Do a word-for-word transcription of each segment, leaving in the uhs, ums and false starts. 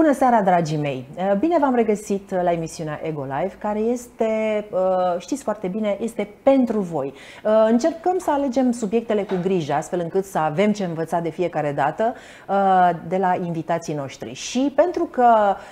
Bună seara, dragii mei! Bine v-am regăsit la emisiunea Ego Live, care este, știți foarte bine, este pentru voi. Încercăm să alegem subiectele cu grijă, astfel încât să avem ce învăța de fiecare dată de la invitații noștri. Și pentru că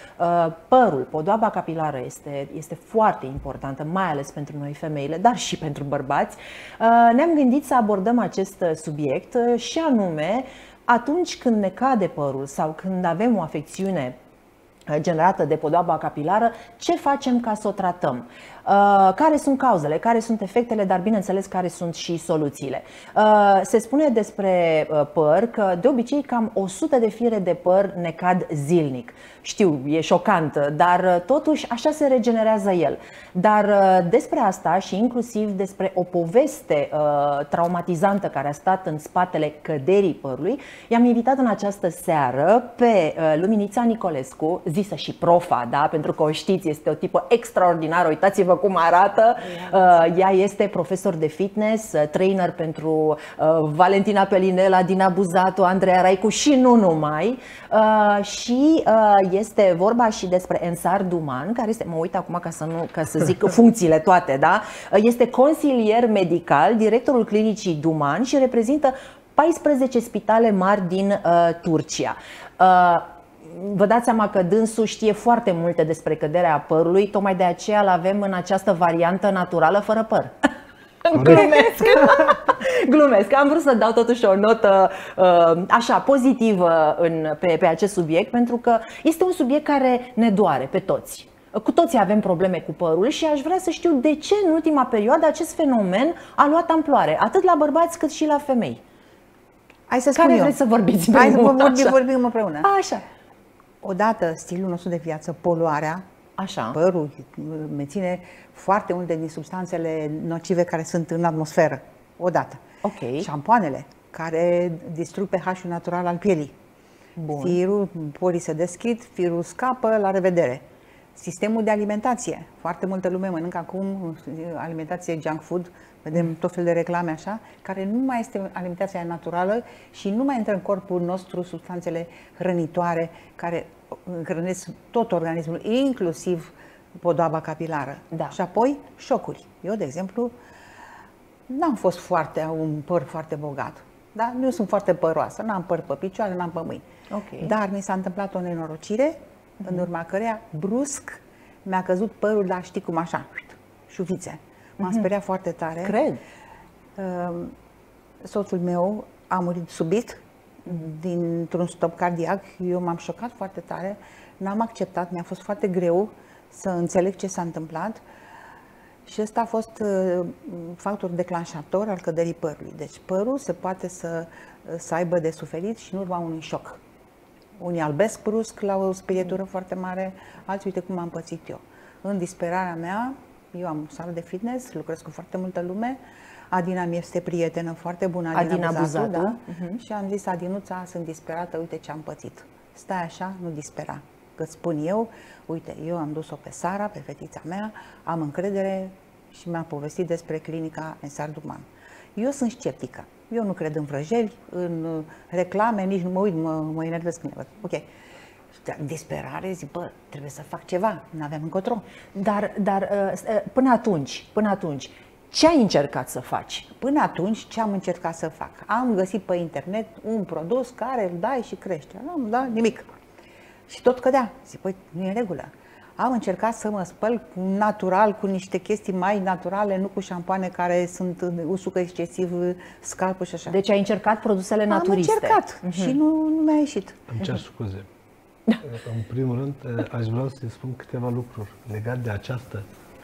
părul, podoaba capilară este, este foarte importantă, mai ales pentru noi femeile, dar și pentru bărbați, ne-am gândit să abordăm acest subiect și anume atunci când ne cade părul sau când avem o afecțiune generată de podoaba capilară, ce facem ca să o tratăm? Uh, care sunt cauzele, care sunt efectele, dar bineînțeles care sunt și soluțiile. Uh, se spune despre uh, păr că de obicei cam o sută de fire de păr ne cad zilnic. Știu, e șocant, dar uh, totuși așa se regenerează el. Dar uh, despre asta și inclusiv despre o poveste uh, traumatizantă care a stat în spatele căderii părului, i-am invitat în această seară pe uh, Luminița Nicolescu, zisă și Profa, da? Pentru că o știți, este o tipă extraordinară, uitați-vă cum arată. Ea este profesor de fitness, trainer pentru Valentina Pelinela, Dina Buzatu, Andreea Raicu și nu numai. Și este vorba și despre Ensar Duman, care este, mă uit acum ca să, nu, ca să zic funcțiile toate, da? Este consilier medical, directorul clinicii Duman și reprezintă paisprezece spitale mari din uh, Turcia. Uh, Vă dați seama că dânsul știe foarte multe despre căderea părului, tocmai de aceea îl avem în această variantă naturală fără păr. Glumesc. Glumesc. Am vrut să dau totuși o notă uh, așa pozitivă în, pe, pe acest subiect, pentru că este un subiect care ne doare pe toți. Cu toții avem probleme cu părul și aș vrea să știu de ce în ultima perioadă acest fenomen a luat amploare, atât la bărbați cât și la femei. Hai să Care spun vreți eu. să vorbiți? Hai să mult, vorbim, vorbim împreună. Așa. Odată, stilul nostru de viață, poluarea, Așa. părul menține foarte multe din substanțele nocive care sunt în atmosferă. Odată. Ok. Șampoanele, care distrug pH-ul natural al pielii. Bun. Firul, porii se deschid, firul scapă, la revedere. Sistemul de alimentație. Foarte multă lume mănâncă acum alimentație junk food, vedem tot fel de reclame așa, care nu mai este alimentația naturală și nu mai intră în corpul nostru substanțele hrănitoare care hrănesc tot organismul, inclusiv podoaba capilară. Da. Și apoi șocuri. Eu, de exemplu, n-am fost foarte, un păr foarte bogat. Da? Eu sunt foarte păroasă, n-am păr pe picioare, n-am pe mâini. Okay. Dar mi s-a întâmplat o nenorocire, uh-huh. în urma căreia brusc mi-a căzut părul, dar știi cum așa, șuvițe. M-am uh-huh. speriat foarte tare. Cred. Uh, soțul meu a murit subit uh-huh. dintr-un stop cardiac. Eu m-am șocat foarte tare, n-am acceptat, mi-a fost foarte greu să înțeleg ce s-a întâmplat. Și ăsta a fost uh, factor declanșator al căderii părului. Deci părul se poate să, să aibă de suferit și în urma unui șoc. Unii albesc brusc la o spirietură foarte mare, alții uite cum am pățit eu. În disperarea mea, eu am o sală de fitness, lucrez cu foarte multă lume. Adina mi este prietenă foarte bună, Adina, Adina Buzatu, Buzatu. da? Uh-huh. Și am zis, Adinuța, sunt disperată, uite ce am pățit. Stai așa, nu dispera. Că spun eu, uite, eu am dus-o pe Sara, pe fetița mea, am încredere și mi-a povestit despre clinica Ensar Duman. Eu sunt sceptică. Eu nu cred în vrăjeli, în reclame, nici nu mă uit, mă, mă enervez când le văd. Ok. În disperare zic, bă, trebuie să fac ceva, n-aveam încotro. Dar, dar până atunci, până atunci, ce ai încercat să faci? Până atunci, ce am încercat să fac? Am găsit pe internet un produs care îl dai și crește. Nu, da, nimic. Și tot cădea. Zic, păi, nu e în regulă. Am încercat să mă spăl natural, cu niște chestii mai naturale, nu cu șampoane care sunt usucă excesiv scalpul și așa. Deci ai încercat produsele naturiste. Am încercat uh-huh. și nu, nu mi-a ieșit. Îmi cer scuze. În primul rând, aș vrea să-i spun câteva lucruri legate de aceasta.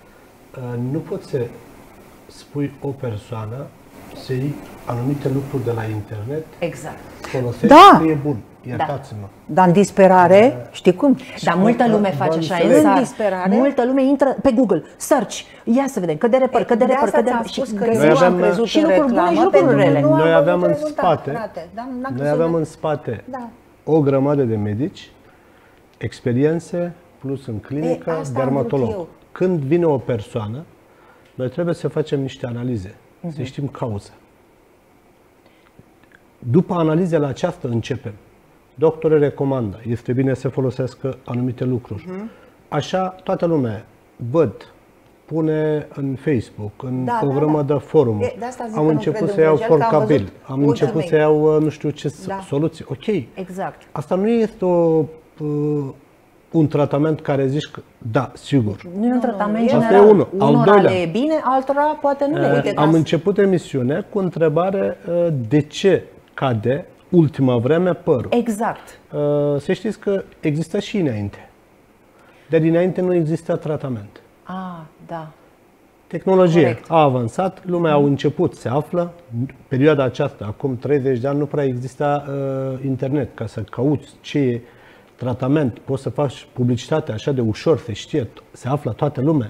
Nu poți să spui o persoană să iei anumite lucruri de la internet. Exact. Folosești, Da. că e bun. Iertați-mă. Dar în disperare, știi cum? Dar multă lume face așa, în disperare. Multă lume intră pe Google, search, ia să vedem, cădere păr, cădere păr, cădere păr. Și că eu aveam- am crezut și în lucruri bune reclamă, și lucruri pentru că rele. nu am Noi avut aveam în rezultat, spate, frate. Dar n-am noi crezut aveam în- în spate Da. o grămadă de medici, experiențe, plus în clinică, Ei, asta am vrut dermatolog. eu. Când vine o persoană, noi trebuie să facem niște analize, uh-huh. să știm cauza. După analizele aceasta începem. doctorul recomandă, este bine să folosească anumite lucruri. Uh-huh. Așa toată lumea văd, pune în Facebook, în Da, o da, grămadă da. de forumuri. E, de asta zic Am că nu început cred să în iau vrăjeală, că am porcabil, văzut am ultimii. început să iau nu știu ce Da. soluții. Ok, Exact. asta nu este o, uh, un tratament care zici că da, sigur. Nu e un tratament nu, general. asta e unul. Al Unora doilea. le e bine, altora poate nu le e. Uh, am început emisiunea cu întrebare uh, de ce cade ultima vreme părul. Exact. Uh, să știți că există și înainte. Dar dinainte nu exista tratament. Ah, da. Tehnologia Corect. a avansat, lumea a început, se află. Perioada aceasta, acum treizeci de ani, nu prea exista uh, internet ca să cauți ce e tratament. Poți să faci publicitate așa de ușor, se știe, se află toată lumea.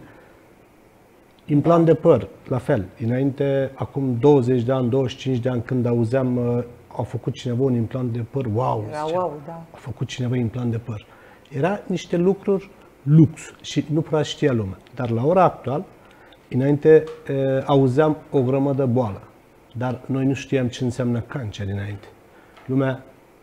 Implant de păr, la fel. Înainte, acum douăzeci de ani, douăzeci și cinci de ani, când auzeam, uh, a făcut cineva un implant de păr, wow! Era zicea, wow, da. a făcut cineva implant de păr. Era niște lucruri lux și nu prea știa lumea. Dar la ora actuală, înainte e, auzeam o grămadă boală, dar noi nu știam ce înseamnă cancer înainte. Lumea,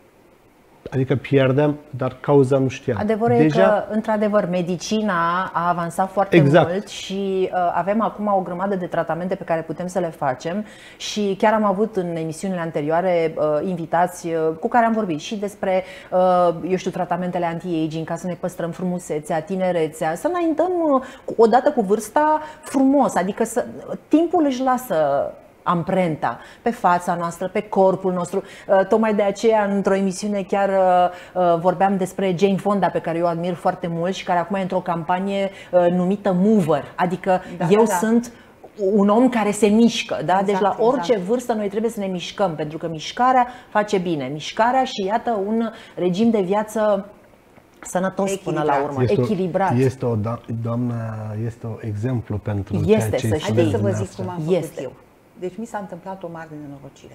adică pierdeam, dar cauza nu știam. Adevărul Deja, e că, într-adevăr, medicina a avansat foarte Exact. mult și uh, avem acum o grămadă de tratamente pe care putem să le facem și chiar am avut în emisiunile anterioare uh, invitați uh, cu care am vorbit și despre, uh, eu știu, tratamentele anti-aging, ca să ne păstrăm frumusețea, tinerețea, să înaintăm uh, odată cu vârsta frumos, adică să, timpul își lasă amprenta pe fața noastră, pe corpul nostru. Tocmai de aceea, într-o emisiune, chiar vorbeam despre Jane Fonda, pe care eu o admir foarte mult și care acum e într-o campanie numită Mover. Adică Da, eu da, da. sunt un om care se mișcă, da? Deci Exact, la orice exact. vârstă noi trebuie să ne mișcăm, pentru că mișcarea face bine. Mișcarea și iată un regim de viață sănătos până la urmă, este echilibrat. O, este o do- doamnă, este un exemplu pentru Este, ceea ce să spuneți știi. Haideți să vă zic dumneavoastră. cum am făcut Este. eu. Deci mi s-a întâmplat o mare nenorocire.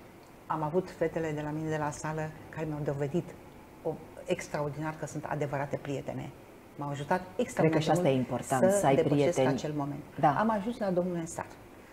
Am avut fetele de la mine de la sală care mi-au dovedit o, extraordinar că sunt adevărate prietene. M-au ajutat extraordinar și asta de e mult important, să, să ai depășesc prieteni. acel moment. Da. Am ajuns la domnul Nestar.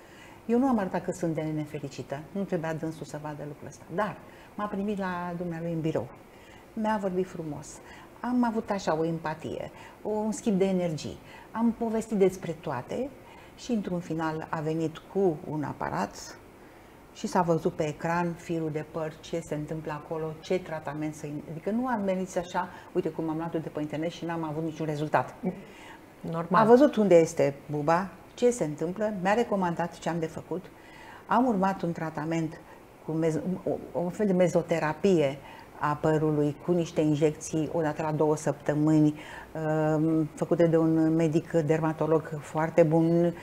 Eu nu am arătat că sunt de nefericită, nu trebuia dânsul să vadă lucrul ăsta, dar m-a primit la dumnealui în birou. Mi-a vorbit frumos. Am avut așa o empatie, un schimb de energii. Am povestit despre toate și într-un final a venit cu un aparat și s-a văzut pe ecran firul de păr, ce se întâmplă acolo, ce tratament să... Adică nu am venit așa, uite cum am luat-o de pe internet și n-am avut niciun rezultat. Normal. A văzut unde este buba, ce se întâmplă, mi-a recomandat ce am de făcut. Am urmat un tratament cu mez- o, un fel de mezoterapie a părului cu niște injecții odată la două săptămâni, um, făcute de un medic dermatolog foarte bun.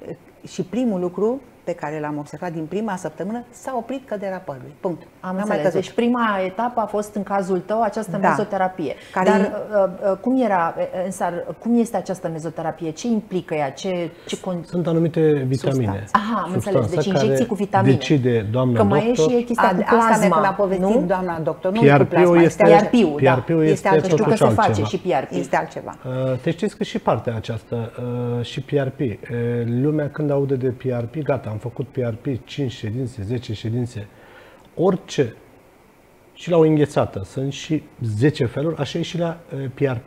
Și primul lucru pe care l-am observat din prima săptămână, s-a oprit căderea părului. Punct. Am N-a mai înțeles. căzut. Deci prima etapă a fost în cazul tău această Da. mezoterapie. Care Dar e- uh, uh, cum era, uh, Ensar, cum este această mezoterapie? Ce implică ea? Ce, ce con... Sunt anumite vitamine. Substanțe. Aha, am înțeles. substanțe Deci injecții care cu vitamine. Decide doamna Că mai doctor. e și chestia A, cu de- asta plasma, mi-a povestit nu? doamna doctor, nu P R P-ul cu plasma, este- altceva. P R P-ul, da. P R P-ul Este este altceva. Știu că se totuși face altceva. și P R P. Este altceva. Uh, Te știți că și partea aceasta, uh, și P R P, uh, lumea când aude de P R P, gata, am făcut P R P, cinci ședințe, zece ședințe, orice, și la o înghețată, sunt și zece feluri, așa e și la uh, P R P.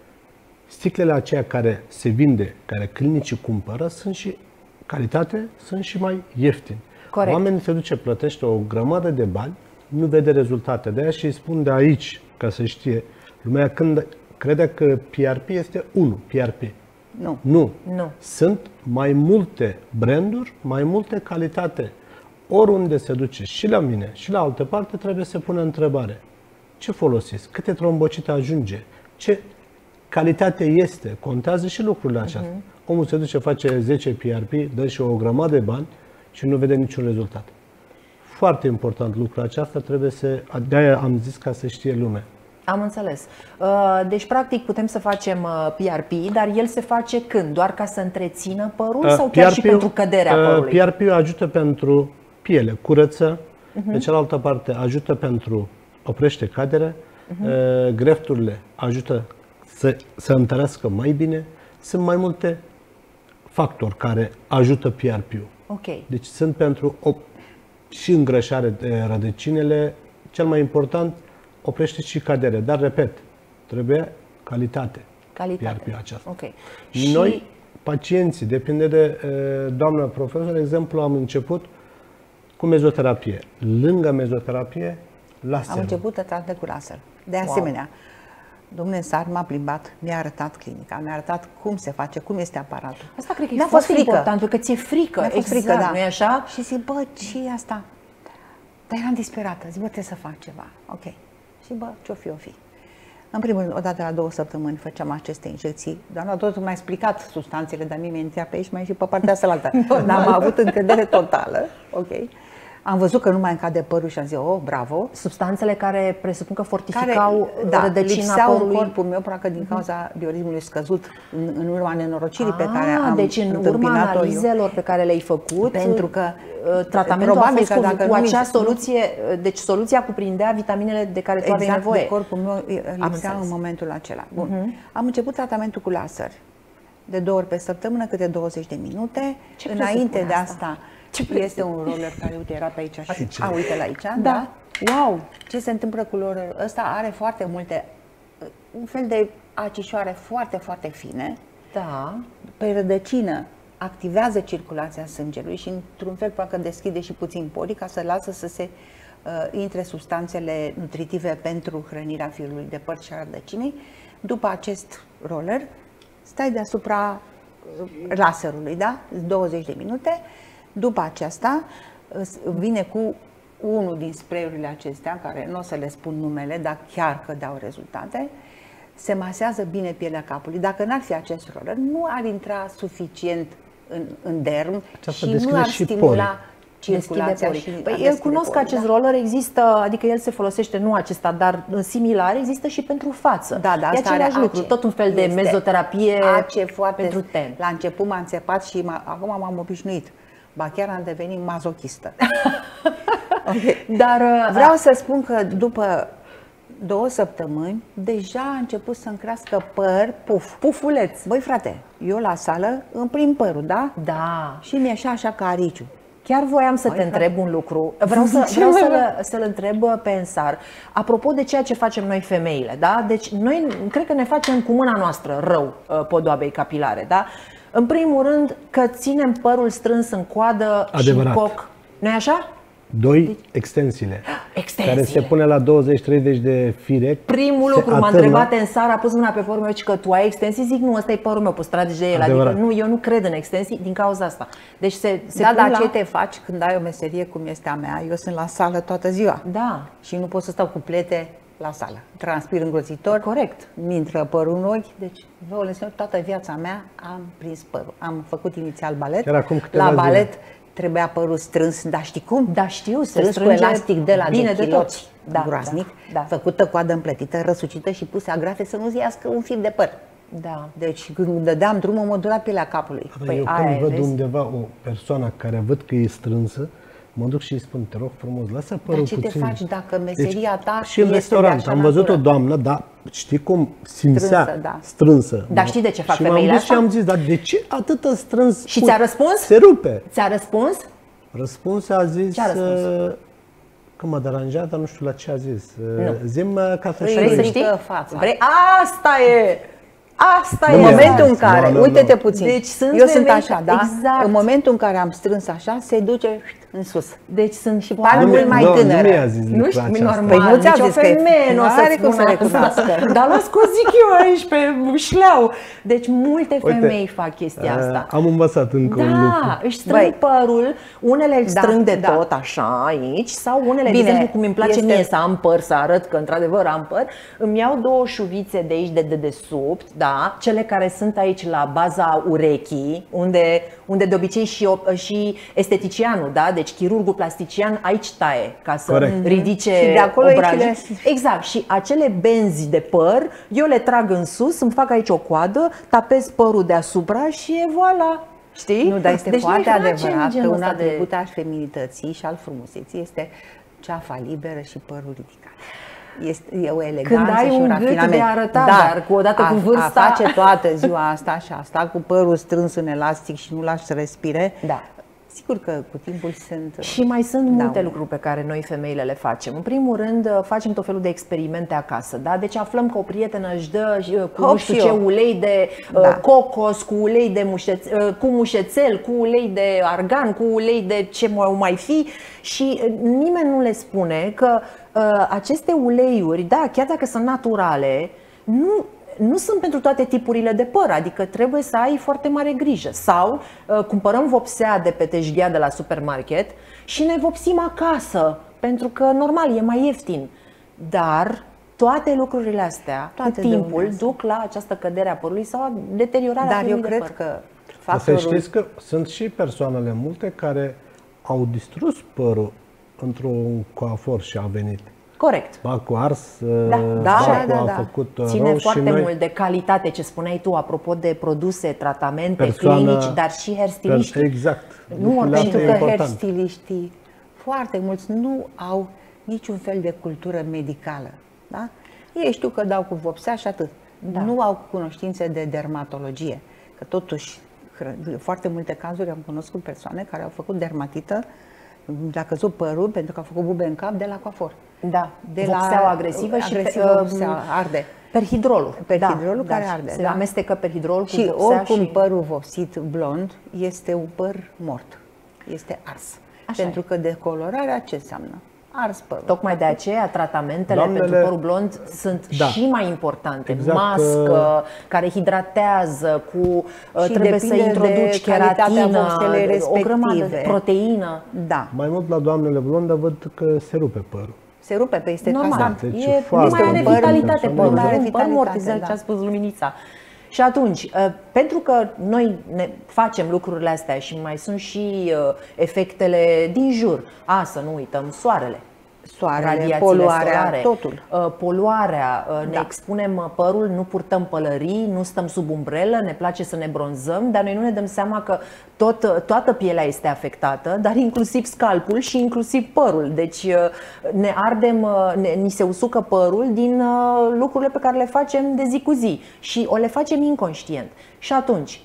Sticlele aceia care se vinde, care clinicii cumpără, sunt și calitate, sunt și mai ieftini. Corect. Oamenii se duce, plătește o grămadă de bani, nu vede rezultate. De aia și îi spun de aici, ca să știe, lumea când crede că P R P este unul, P R P. Nu. Nu. Nu. Sunt mai multe branduri, mai multe calitate. Oriunde se duce, și la mine, și la altă parte, trebuie să pună întrebare. Ce folosiți? Câte trombocite ajunge? Ce calitate este? Contează și lucrurile acestea. Uh-huh. Omul se duce, face zece P R P, dă și o grămadă de bani și nu vede niciun rezultat. Foarte important lucrul acesta, trebuie să, de-aia am zis ca să știe lumea. Am înțeles. Uh, Deci, practic, putem să facem uh, P R P, dar el se face când? Doar ca să întrețină părul sau chiar și pentru căderea părului? P R P-ul ajută pentru piele, curăță, uh-huh. de cealaltă parte ajută pentru oprește caderea, uh-huh. grefturile ajută să, să întărească mai bine. Sunt mai multe factori care ajută P R P-ul. Ok. Deci sunt pentru o, și îngrășare de rădăcinile, cel mai important, oprește și cadere. Dar, repet, trebuie calitate. Calitate. Iar pe aceasta. Okay. Noi, și... pacienții, depinde de doamna profesor, de exemplu, am început cu mezoterapie. Lângă mezoterapie, laser. Am început tratamente cu laser. De asemenea, wow. domnul Sar m-a plimbat, mi-a arătat clinica, mi-a arătat cum se face, cum este aparatul. Asta cred că e Mi-a foarte fost frică. important, pentru că ți-e frică. Mi-a fost exact, frică, da. Nu-i așa? Și zic, bă, ce e asta? Dar eram disperată, zic, bă, trebuie să fac ceva. Ok. Și bă, ce-o fi, o fi. În primul rând, odată la două săptămâni făceam aceste injecții. Doamna tot mi-a explicat substanțele, dar mie mi-a pe aici, mai și pe partea cealaltă. Dar am avut încredere totală. Ok. Am văzut că nu mai îmi cade părul și am zis, oh, bravo. Substanțele care presupun că fortificau care, da, rădăcina lipseau părului. în corpul meu, probabil din cauza bioritmului scăzut, în, în urma nenorocirii pe care am Deci în urma analizelor pe care le-ai făcut, pentru că tratamentul a fost că cu, dacă cu acea nu, soluție, deci soluția cuprindea vitaminele de care tu exact, aveai nevoie. De corpul meu lipsea în momentul acela. Bun. Uh-huh. Am început tratamentul cu laser. De două ori pe săptămână, câte douăzeci de minute. Ce Înainte de asta, asta Ce este un roller care, uite, era pe aici. Aici. A, uite-l aici, da. da. Wow! Ce se întâmplă cu rollerul ăsta? Are foarte multe, un fel de acișoare foarte, foarte fine. Da. Pe rădăcină activează circulația sângelui și, într-un fel, poate deschide și puțin porii ca să lasă să se uh, intre substanțele nutritive pentru hrănirea firului de păr și a rădăcinii. După acest roller, stai deasupra laserului, da? douăzeci de minute. După aceasta, vine cu unul din spray-urile acestea, care nu o să le spun numele, dar chiar că dau rezultate, se masează bine pielea capului. Dacă n-ar fi acest roller, nu ar intra suficient în, în derm Aceasta și nu ar și stimula circulația. Și păi eu cunosc că acest da? roller există, adică el se folosește, nu acesta, dar similar, există și pentru față. Da, da, e același lucru, tot un fel de este mezoterapie ace foarte pentru ten. La început m-a înțepat și acum m-am obișnuit. Ba chiar am devenit mazochistă. Okay. Dar vreau să spun că după două săptămâni deja a început să-mi crească păr, puf, pufuleț. Băi frate, eu la sală îmi prind părul, da? Da. Și mi-e așa, așa ca ariciu. Chiar voiam să Băi, te frate. întreb un lucru. Vreau, să, vreau să-l, să-l întreb pe Ensar. Apropo de ceea ce facem noi femeile, da? Deci noi cred că ne facem cu mâna noastră rău podoabei capilare, da? În primul rând că ținem părul strâns în coadă Adevărat. și în coc. Nu-i așa? Doi, deci, extensiile, extensiile, care se pune la douăzeci treizeci de fire. Primul lucru, m-a întrebat Ensar, a pus mâna pe părul meu și că tu ai extensii, zic nu, ăsta e părul meu, păstrați de el. Adevărat. Adică nu, eu nu cred în extensii din cauza asta. Deci se, se da, dar la... ce te faci când ai o meserie cum este a mea? Eu sunt la sală toată ziua. Da. Și nu pot să stau cu plete la sală. Transpir îngrozitor. Corect. Mi-intră părul în ochi. Deci, vă toată viața mea am prins părul. Am făcut inițial balet. La balet zile. Trebuia părul strâns, dar știi cum? Da, știu, se strâns cu elastic de la bine de chiloți, da, groaznic, da, da. făcută coadă împletită, răsucită și puse agrafe să nu-ți iască un fir de păr. Da. Deci când dădeam drumul, mă dura pielea capului. Păi, eu când aia, văd vezi? undeva o persoană care văd că e strânsă, mă duc și îi spun, te rog frumos, lasă părul puțin. Dar ce puțin. te faci dacă meseria deci, ta și în restaurant, am văzut o doamnă, da, știi cum simțea strânsă, da. strânsă. Dar știi de ce fac și femeile asta? Și asta? am zis, dar de ce atâta strâns? Și ți-a răspuns? Se rupe. Ți-a răspuns? Răspunsul a zis ce a răspuns? Că m-a deranjat, dar nu știu la ce a zis. Nu. Zi-mi ca să știu. Vrei să știi? Fața. Vrei? Asta e! Asta în e! momentul în care, no, no, uite-te no. puțin, deci sunt eu sunt așa, da? Exact. În momentul în care am strâns așa, se duce în sus. Deci sunt și pare mult mai tânără. Nu mi-a zis nu știu, normal, păi nu ți-a nici o zis femeie nu o să-ți cum spună să recunoască. Dar las că o zic eu aici pe șleau. Deci multe femei Uite, fac chestia asta. Am învățat încă da, un lucru. Da, își strâng Băi, părul, unele îl da, strâng de da. tot așa aici sau unele, Bine, de exemplu, cum îmi place este... mie să am păr, să arăt că într-adevăr am păr, îmi iau două șuvițe de aici de dedesubt, da, cele care sunt aici la baza urechii, unde, unde de obicei și, și esteticianul, da, deci chirurgul plastician aici taie ca să Corect. ridice și de acolo obrajii. Exact, și acele benzi de păr, eu le trag în sus, îmi fac aici o coadă, tapez părul deasupra și e voilà. Știi? Nu, dar este deci foarte adevărat că un de... atribut al feminității și al frumuseții este ceafa liberă și părul ridicat. Este e o eleganță Când ai și un, un rafinament. gât de arătat, da, dar cu odată a, cu vârsta... A face toată ziua asta și a sta cu părul strâns în elastic și nu lași să respire, da. Sigur că cu timpul sunt... Și mai sunt multe daune. lucruri pe care noi femeile le facem. În primul rând, facem tot felul de experimente acasă. Da? Deci aflăm că o prietenă își dă cu Hop, nu știu și ce eu. ulei de Da. uh, cocos, cu ulei de mușețel, uh, cu mușețel, cu ulei de argan, cu ulei de ce mai mai fi. Și uh, nimeni nu le spune că uh, aceste uleiuri, da, chiar dacă sunt naturale, nu... nu sunt pentru toate tipurile de păr, adică trebuie să ai foarte mare grijă. Sau uh, cumpărăm vopsea de pe teșghea de la supermarket și ne vopsim acasă, pentru că normal e mai ieftin. Dar toate lucrurile astea Toate cu timpul dăunează. duc la această cădere a părului sau deteriorarea Dar eu firului de cred păr. că Dar să factorul... știți că sunt și persoanele multe care au distrus părul într-un coafor și a venit. Corect. Ba cu ars, Da, ba da, cu da, a da. făcut Ține rău foarte și noi, mult de calitate, ce spuneai tu, apropo de produse, tratamente, Persoana- clinici, dar și hairstyliști. Exact. Nu Lucrurile orice, astea Pentru e că important. hairstyliștii, foarte mulți, nu au niciun fel de cultură medicală. Da? Ei știu că dau cu vopsea și atât. Da. Nu au cunoștințe de dermatologie. Că totuși, în foarte multe cazuri am cunoscut persoane care au făcut dermatită, le-a căzut părul pentru că au făcut bube în cap de la coafor. Da, De vopseaua agresivă și agresivă, pe- vopsea, arde. perhidrolul. Perhidrolul da, care da, arde, Se da. amestecă perhidrol cu Și vopsea oricum și... părul vopsit blond este un păr mort, este ars. Așa Pentru e. că decolorarea ce înseamnă? Ars părul. Tocmai de aceea tratamentele Doamnele- pentru părul blond sunt Da. și mai importante. Exact, Mască care hidratează, cu uh, Și trebuie să depinde de introduci calitatea keratină, vopselei o grămadă de respective. proteină. Da, Mai mult la doamnele blonde văd că se rupe părul. se rupe pe este Normal, casant. Deci e, nu foarte mai are multe vitalitate persoane- părul, Nu mai are e un păr vitalitate, mortizel, da. ce a spus Luminița. Și atunci, uh, pentru că noi ne facem lucrurile astea și mai sunt și uh, efectele din jur, a, să nu uităm, soarele, Soarele, radiațiile poluarea, solare, totul. uh, poluarea, uh, ne Da. expunem uh, părul, nu purtăm pălării, nu stăm sub umbrelă, ne place să ne bronzăm, dar noi nu ne dăm seama că tot, uh, toată pielea este afectată, dar inclusiv scalpul și inclusiv părul. Deci uh, ne ardem, uh, ne, ni se usucă părul din uh, lucrurile pe care le facem de zi cu zi și o le facem inconștient. Și atunci,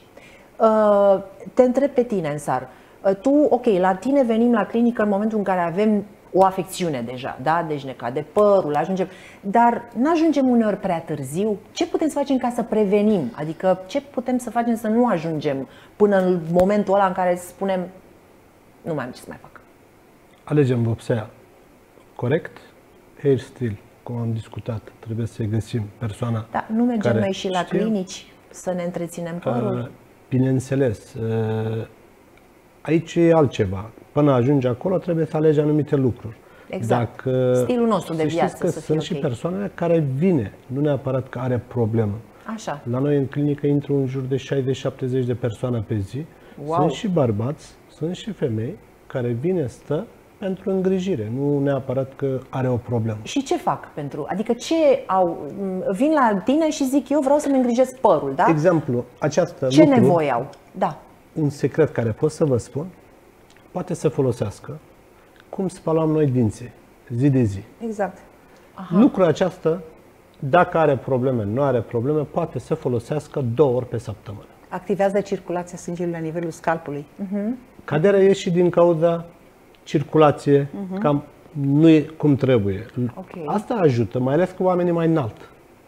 uh, te întreb pe tine, Ensar, uh, tu, ok, la tine venim la clinică în momentul în care avem o afecțiune deja, da? Deci ne cade părul, ajungem, dar nu ajungem uneori prea târziu? Ce putem să facem ca să prevenim? Adică ce putem să facem să nu ajungem până în momentul ăla în care spunem nu mai am ce să mai fac? Alegem vopsea corect, hairstyle, cum am discutat, trebuie să găsim persoana Da, nu mergem care noi și la știe. clinici să ne întreținem părul? Uh, Bineînțeles, uh, aici e altceva. Până ajungi acolo trebuie să alegi anumite lucruri. Exact. Dacă, Stilul nostru de să știți viață că să fie sunt și ok. persoanele care vine, nu neapărat că are problemă. Așa. La noi în clinică intră în jur de șaizeci șaptezeci de persoane pe zi. Wow. Sunt și bărbați, sunt și femei care vine, stă pentru îngrijire, nu neapărat că are o problemă. Și ce fac pentru? Adică ce au? Vin la tine și zic eu vreau să-mi îngrijesc părul, da? Exemplu, această Ce lucru, nevoie au? Da. un secret care pot să vă spun, poate să folosească cum spălam noi dinții, zi de zi. Exact. Aha. Lucrul acesta, dacă are probleme, nu are probleme, poate să folosească două ori pe săptămână. Activează circulația sângelui la nivelul scalpului. Caderea e și din cauza circulație, uh-huh. cam nu e cum trebuie. Ok. Asta ajută, mai ales că oamenii mai înalt.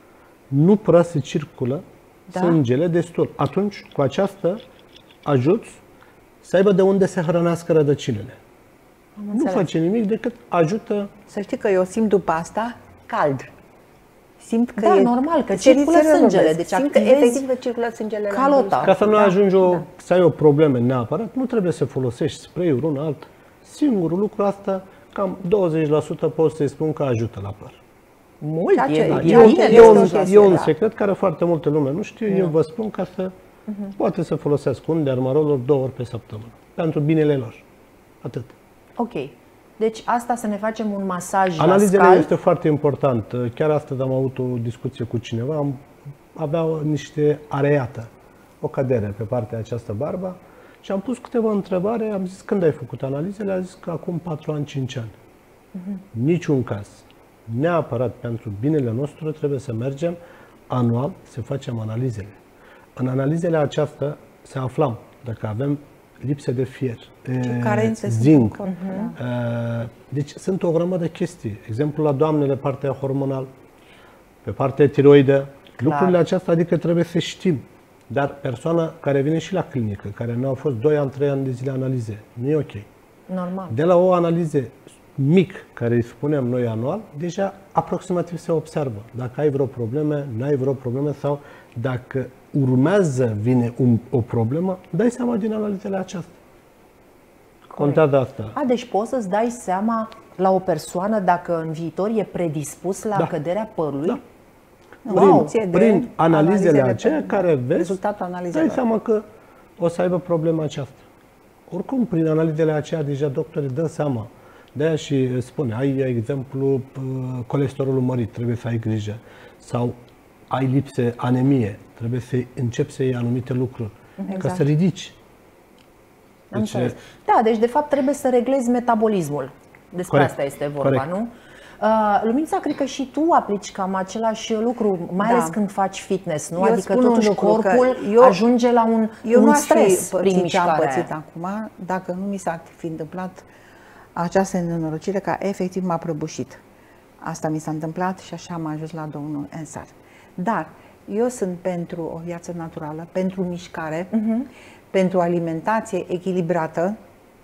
Nu prea se circulă Da. sângele destul. Atunci, cu aceasta, ajuți să aibă de unde să hrănească rădăcinile. Nu înțeles. face nimic decât ajută. Să știi că eu simt după asta cald. Simt că Da, e, normal, că țărițele circulă sângele, robesc. deci simt că activezi efectiv că circulă sângele la calota. nivelul Ca să nu Da. ajungi o, să ai o problemă neapărat, nu trebuie să folosești spray-uri, un alt. Singurul lucru asta, cam douăzeci la sută pot să-i spun că ajută la păr. mult, Ceea ce- e, Da, e ceea bine ce de E un, douăzeci la sută. e un da. secret care foarte multă lume nu știe, eu vă spun ca să poate să folosească un dermarolor două ori pe săptămână, pentru binele lor. Atât. Ok. Deci asta să ne facem un masaj la Analizele scalp. este foarte important. Chiar astăzi am avut o discuție cu cineva, am, avea niște areiată, o cădere pe partea această barba și am pus câteva întrebare, am zis când ai făcut analizele, a zis că acum patru ani, cinci ani. Niciun caz. Neapărat pentru binele nostru trebuie să mergem anual să facem analizele. În analizele acestea să aflăm dacă avem lipsă de fier, carențe zinc. sunt. Uh, deci sunt o grămadă de chestii. Exemplu la doamnele, partea hormonală, pe partea tiroidă, lucrurile acestea, adică trebuie să știm. Dar persoana care vine și la clinică, care nu a fost doi ani, trei ani de zile analize, nu e ok. Normal. De la o analiză mic, care îi spunem noi anual, deja aproximativ se observă dacă ai vreo probleme, nu ai vreo probleme sau dacă urmează, vine un, o problemă, dai seama din analizele acestea. Contează asta. A, deci poți să-ți dai seama la o persoană dacă în viitor e predispus la Da. căderea părului? Da. Wow. Prin, prin analizele aceea pe- care vezi, rezultatul analizelor. dai seama că o să aibă problema aceasta. Oricum, prin analizele aceea, deja doctorii dă seama. De-aia și spune, ai, exemplu, colesterolul mărit, trebuie să ai grijă. Sau ai lipse, anemie, trebuie să începi să iei anumite lucruri, Exact. ca să ridici. Am Deci, înțeles. Da, deci de fapt trebuie să reglezi metabolismul. Despre Corect. asta este vorba, Corect. nu? Uh, Luminița, cred că și tu aplici cam același lucru, mai Da. ales când faci fitness, nu? Eu Adică spun un totuși lucru, corpul că eu- ajunge la un, Eu un nu aș stres fi prin pățit ce am mișcarea pățit aia. acum dacă nu mi s-ar fi întâmplat această nenorocire, că efectiv m-a prăbușit. Asta mi s-a întâmplat și așa am ajuns la domnul Ensar. Dar eu sunt pentru o viață naturală, pentru mișcare, uh-huh. pentru alimentație echilibrată.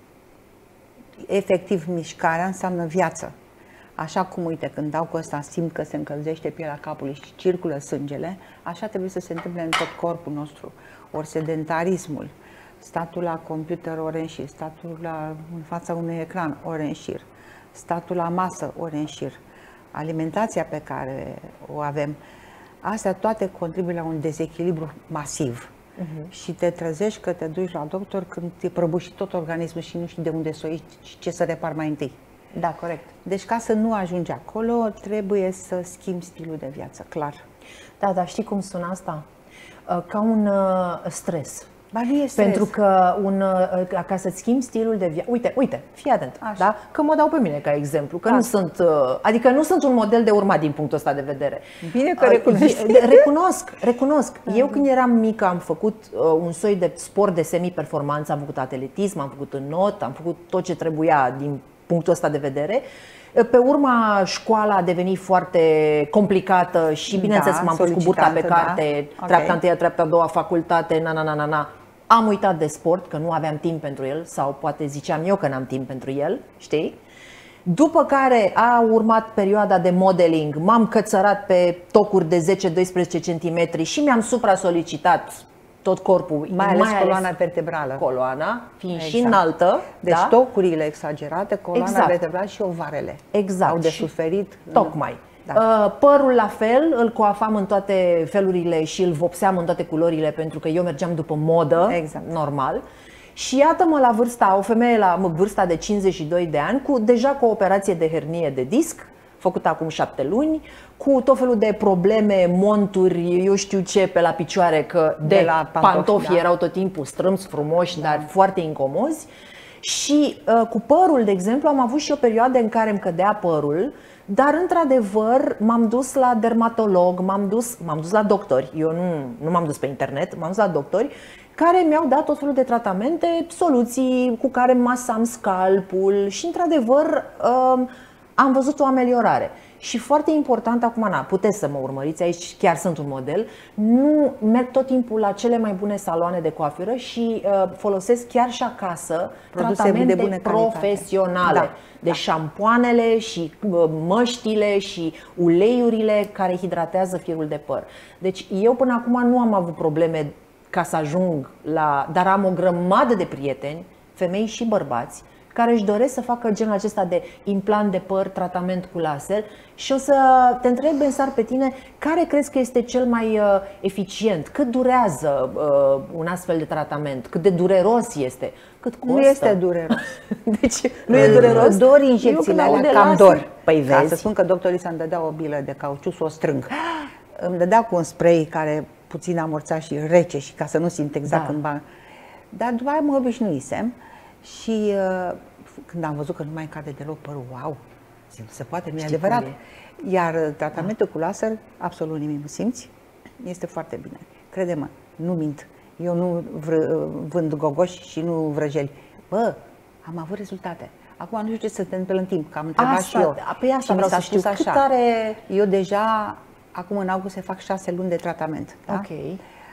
Efectiv, mișcarea înseamnă viață. Așa cum, uite, când dau cu ăsta, simt că se încălzește pielea capului și circulă sângele, așa trebuie să se întâmple în tot corpul nostru. Ori sedentarismul, statul la computer ore în șir, statul la, în fața unui ecran ore în șir, statul la masă ore în șir, alimentația pe care o avem, astea toate contribuie la un dezechilibru masiv. Uh-huh. Și te trezești că te duci la doctor când te prăbuși tot organismul și nu știi de unde să o iei și ce să repari mai întâi. Da, corect. Deci ca să nu ajungi acolo, trebuie să schimbi stilul de viață, clar. Da, dar știi cum sună asta? Uh, Ca un uh, stres. Ba nu e stres. Pentru că un, uh, ca să-ți schimbi stilul de viață. Uite, uite, fii atent, Așa. da? Că mă dau pe mine ca exemplu, că Da. nu sunt, uh, adică nu sunt un model de urmat din punctul ăsta de vedere. Bine că Uh, recunoști. e- Recunosc, recunosc. Eu când eram mică am făcut uh, un soi de sport de semi-performanță, am făcut atletism, am făcut înot, am făcut tot ce trebuia din punctul ăsta de vedere. Pe urma, școala a devenit foarte complicată și, bineînțeles, Da, m-am pus cu burta pe solicitantă, carte, da. treapta Ok. întâia, treapta a doua, facultate, na, na, na, na, na. Am uitat de sport, că nu aveam timp pentru el, sau poate ziceam eu că n-am timp pentru el, știi? După care a urmat perioada de modeling, m-am cățărat pe tocuri de zece doisprezece centimetri și mi-am supra-solicitat tot corpul, Mai ales coloana vertebrală. coloana, fiind și Exact. înaltă. Deci da? tocurile exagerate, coloana Exact. vertebrală și ovarele. Exact. Au de Și- suferit. Tocmai. Da. Uh, Părul la fel, îl coafam în toate felurile și îl vopseam în toate culorile pentru că eu mergeam după modă, Exact. normal. Și iată-mă la vârsta, o femeie la mă, vârsta de cincizeci și doi de ani, cu, deja cu o operație de hernie de disc, făcută acum șapte luni, cu tot felul de probleme, monturi, eu știu ce, pe la picioare, că de, De la pantofi, pantofi, da. erau tot timpul strâmți, frumoși, dar foarte incomozi. Și uh, cu părul, de exemplu, am avut și o perioadă în care îmi cădea părul, dar într-adevăr m-am dus la dermatolog, m-am dus, m-am dus la doctori, eu nu, nu m-am dus pe internet, m-am dus la doctori care mi-au dat tot felul de tratamente, soluții cu care masam scalpul și într-adevăr uh, am văzut o ameliorare. Și foarte important acum, na, puteți să mă urmăriți, aici chiar sunt un model, nu merg tot timpul la cele mai bune saloane de coafură și uh, folosesc chiar și acasă Produse tratamente de bună calitate. profesionale. Da, De șampoanele și uh, măștile și uleiurile care hidratează firul de păr. Deci eu până acum nu am avut probleme ca să ajung la... Dar am o grămadă de prieteni, femei și bărbați, care își doresc să facă genul acesta de implant de păr, tratament cu laser. Și o să te întreb, Ensar, pe tine, care crezi că este cel mai uh, eficient? Cât durează uh, un astfel de tratament? Cât de dureros este? Cât costă? Nu este dureros. Deci nu e dureros? Dor Eu injecțiile când aud alea, de cam laser- dor. Păi Ca să vezi. spun că doctorii să-mi dădea o bilă de cauciuc să o strâng. Îmi dădea cu un spray care puțin amorța și rece și ca să nu simt exact Da. când bag. Dar după aia mă obișnuisem și uh, când am văzut că nu mai cade deloc părul, wow, zic, se poate, nu e Știi adevărat. cum Iar uh, tratamentul cu laser, absolut nimic nu simți, este foarte bine. Crede-mă, nu mint. Eu nu vând gogoși și nu vrăjeli. Bă, am avut rezultate. Acum nu știu ce se întâmplă în timp, că am întrebat asta, și eu. Păi asta și vreau mi s-a să știu, spus cât așa. are... Eu deja, acum în august, se fac șase luni de tratament. Da? Ok. Uh,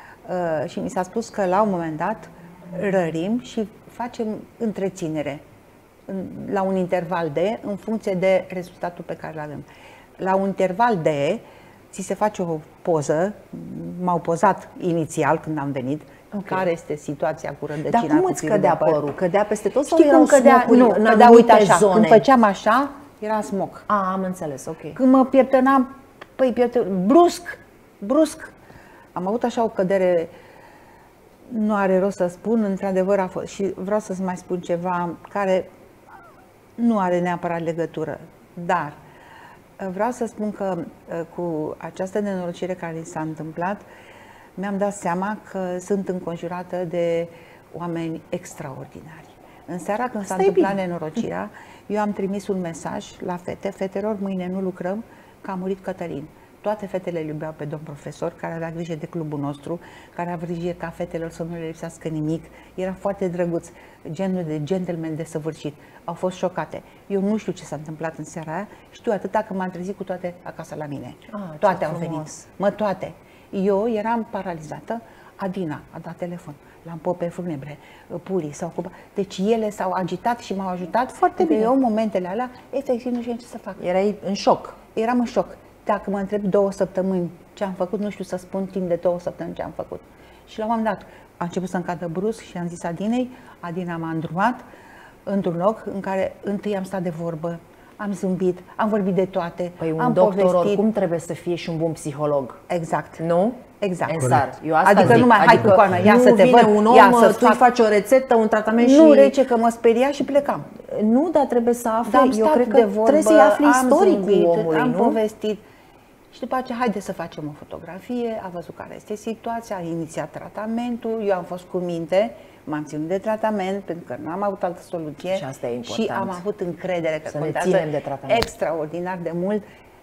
și mi s-a spus că la un moment dat rărim și facem întreținere în, la un interval de, în funcție de rezultatul pe care îl avem. La un interval de, ți se face o poză, m-au pozat inițial când am venit, okay. Care este situația cu rădăcina. Dar cum îți cădea părul? Cădea peste tot sau Știi erau cum cădea? Nu, în cădea, uite așa, zone? când făceam așa, era smoc. A, am înțeles, ok. Când mă pieptănam, păi pieptănam, brusc, brusc. Am avut așa o cădere, nu are rost să spun, într-adevăr a fost. Și vreau să-ți mai spun ceva care nu are neapărat legătură, dar vreau să spun că cu această nenorocire care s-a întâmplat, mi-am dat seama că sunt înconjurată de oameni extraordinari. În seara când s-a întâmplat nenorocirea, eu am trimis un mesaj la fete, fetelor, mâine nu lucrăm, că a murit Cătălin. Toate fetele îl iubeau pe domn profesor, care avea grijă de clubul nostru, care avea grijă ca fetelor să nu le lipsească nimic. Era foarte drăguț, genul de gentleman desăvârșit. Au fost șocate. Eu nu știu ce s-a întâmplat în seara aia, știu atâta că m-am trezit cu toate acasă la mine. Ah, toate au venit. Mă, toate. Eu eram paralizată, Adina a dat telefon, l-am pope funebre, Puri s-au ocupat. Deci ele s-au agitat și m-au ajutat foarte bine. Eu, în momentele alea, efectiv nu știam ce să fac. Erai în șoc. Eram în șoc. Dacă mă întreb două săptămâni ce am făcut, nu știu să spun timp de două săptămâni ce am făcut. Și la un moment dat a început să-mi cadă brusc și am zis Adinei, Adina m-a îndrumat într-un loc în care întâi am stat de vorbă, am zâmbit, am vorbit de toate, păi un am doctor povestit. Oricum trebuie să fie și un bun psiholog. Exact. Nu? Exact. Exact. Eu asta adică zic. nu mai, hai adică cu coană, ia nu să te vine văd, un om, ia să tu îi fac... faci o rețetă, un tratament nu, și... rece că mă speria și plecam. Nu, dar trebuie să afli, Dar eu cred că de vorbă, trebuie să-i afli am istoricul zâmbit, omului, am nu? povestit. Și după aceea, haide să facem o fotografie, a văzut care este situația, a inițiat tratamentul, eu am fost cu minte, m-am ținut de tratament, pentru că nu am avut altă soluție. Și asta e important. Și am avut încredere că să ne contează ținem de tratament. Extraordinar de mult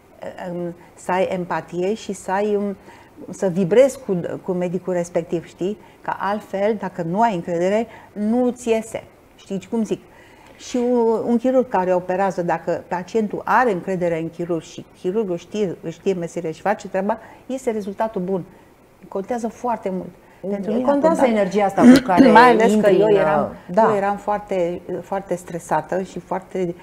să ai empatie și să ai, să vibrezi cu, cu medicul respectiv, știi? Că altfel, dacă nu ai încredere, nu ți iese. Știi cum zic? Și un chirurg care operează, dacă pacientul are încredere în chirurg și chirurgul știe, știe meseria și face treaba, este rezultatul bun. Contează foarte mult. Pentru mine contează contat... energia asta cu care mai ales că eu în... eram, da. eu eram foarte, foarte stresată și foarte,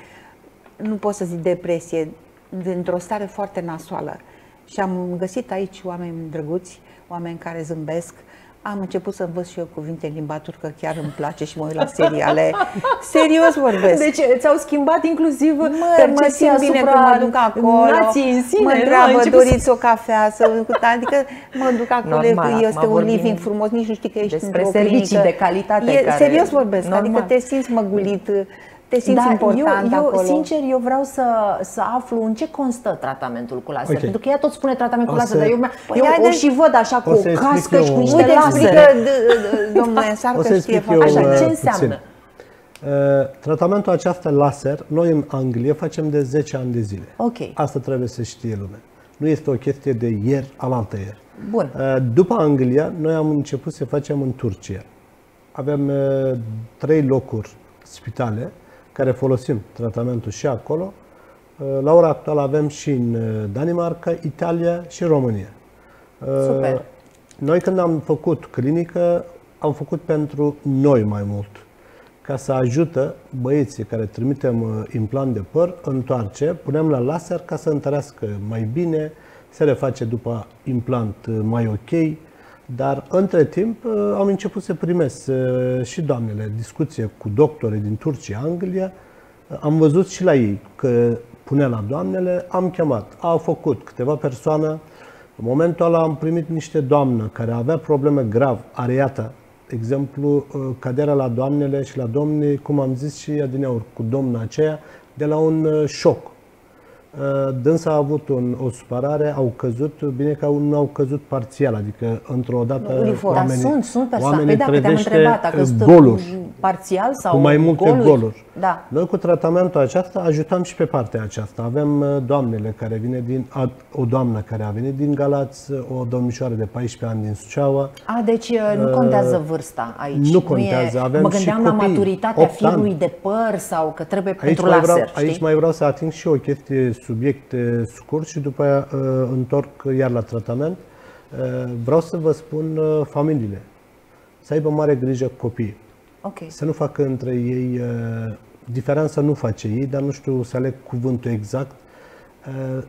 nu pot să zic depresie, într-o stare foarte nasoală. Și am găsit aici oameni drăguți, oameni care zâmbesc. Am început să învăț și eu cuvinte în limba turcă, chiar îmi place și mă uit la seriale. Serios vorbesc. Deci ți-au schimbat inclusiv mă, percepția mă simt bine asupra când mă duc acolo, nației în sine. mă întreabă, doriți o cafea? Să... Adică mă duc acolo, normal, este un living frumos, nici nu știi că ești despre într-o servicii clinică. de calitate. E, care... Serios vorbesc, normal. Adică te simți măgulit, te simți da, important eu, eu, acolo. Sincer, eu vreau să, să aflu în ce constă tratamentul cu laser. Okay. Pentru că ea tot spune tratament cu laser, dar eu, păi eu o de... și văd așa cu o, o cască și cu niște Uite, lasere. Domnule Ensar, că știe foarte așa, ce înseamnă? Uh, tratamentul acesta laser, noi în Anglia facem de zece ani de zile. Okay. Asta trebuie să știe lumea. Nu este o chestie de ieri, alaltă ieri. Bun. Uh, după Anglia, noi am început să facem în Turcia. Avem uh, trei locuri spitale care folosim tratamentul și acolo. La ora actuală avem și în Danemarca, Italia și România. Super. Noi când am făcut clinică, am făcut pentru noi mai mult. Ca să ajută băieții care trimitem implant de păr, întoarce, punem la laser ca să întărească mai bine, se reface după implant mai ok. Dar între timp am început să primesc și doamnele discuție cu doctorii din Turcia, Anglia. Am văzut și la ei că punea la doamnele, am chemat, au făcut câteva persoane. În momentul ăla am primit niște doamnă care avea probleme grav, areata. Exemplu, căderea la doamnele și la domnii, cum am zis și adineauri, cu domna aceea, de la un șoc. Dânsa a avut un, o supărare, au căzut, bine că nu au căzut parțial, adică într-o dată Uniform. oamenii, sunt, sunt persoane, oamenii păi dacă te-am trădește întrebat, a căzut goluri, parțial sau cu mai multe goluri? goluri. Da. Noi cu tratamentul acesta ajutăm și pe partea aceasta. Avem doamnele care vine din, o doamnă care a venit din Galați, o domnișoară de paisprezece ani din Suceava. A, deci nu contează vârsta aici. Nu contează. Nu e, avem mă gândeam și la copii, maturitatea firului de păr sau că trebuie aici pentru mai laser. vreau, știi? aici mai vreau să ating și o chestie, subiect scurt și după aia uh, întorc iar la tratament. Uh, vreau să vă spun uh, familiile să aibă mare grijă copiii. Okay. Să nu facă între ei, uh, diferența nu face ei, dar nu știu să aleg cuvântul exact. Uh,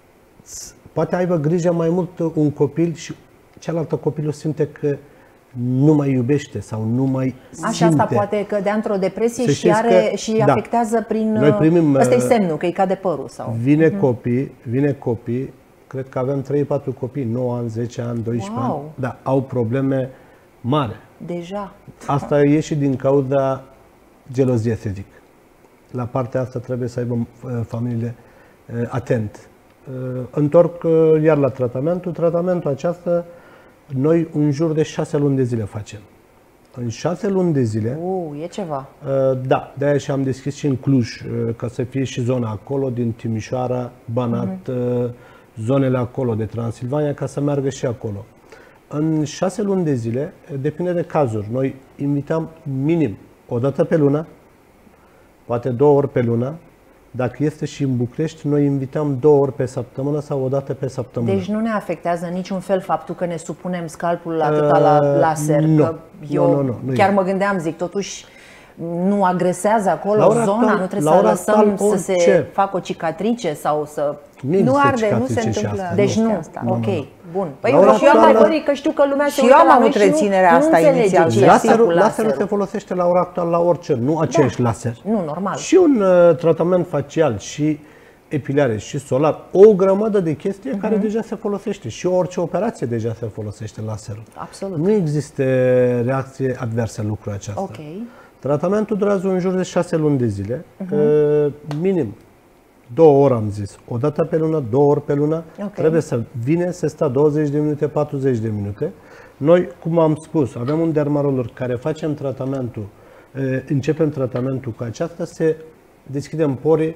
poate aibă grijă mai mult un copil și cealaltă copilul simte că nu mai iubește sau nu mai simte. Așa, asta poate cădea într-o depresie și, are, că, și da, afectează prin... noi primim, ăsta e semnul, că îi cade părul. Sau... Vine uh-huh. copii, vine copii, cred că avem trei patru copii, nouă ani, zece ani, doisprezece wow. ani, da, au probleme mari. Deja. Asta e și din cauza gelozie, să zic. La partea asta trebuie să aibă familiile atent. Întorc iar la tratamentul. Tratamentul acesta, noi în jur de șase luni de zile facem. În șase luni de zile... Uh, e ceva. Da, de-aia și am deschis și în Cluj, ca să fie și zona acolo, din Timișoara, Banat, uh-huh. zonele acolo de Transilvania, ca să meargă și acolo. În șase luni de zile, depinde de cazuri. Noi invităm minim o dată pe lună, poate două ori pe lună. Dacă este și în București, noi invităm două ori pe săptămână sau o dată pe săptămână. Deci nu ne afectează niciun fel faptul că ne supunem scalpul atâta la laser? Uh, nu. Că eu nu, nu, nu, chiar nu mă gândeam, zic, totuși nu agresează acolo la ora zona, actual, nu trebuie la să lăsăm actual, să orice. se facă o cicatrice sau să... Nu, nu arde, nu se întâmplă. Asta, deci nu, asta. ok, nu, nu. bun. Păi La eu, ora și eu am mai actuală- vorbit că știu că lumea se Și uită eu am la noi avut și nu, reținerea nu asta înțelege inițial. ce e Laserul, cu laserul laserul. se folosește la ora actuală la orice, nu aceeași Da. laser. Nu, normal. Și un uh, tratament facial și epilare și solar, o grămadă de chestii uh-huh. care deja se folosește și orice operație deja se folosește laserul. Absolut. Nu există reacție adversă în lucrul acesta. Ok. Tratamentul durează în jur de șase luni de zile, uh-huh. minim două ori am zis, o dată pe lună, două ori pe lună, Ok. trebuie să vine, să stea douăzeci de minute, patruzeci de minute. Noi, cum am spus, avem un dermarolog care facem tratamentul, începem tratamentul cu aceasta, se deschidem porii,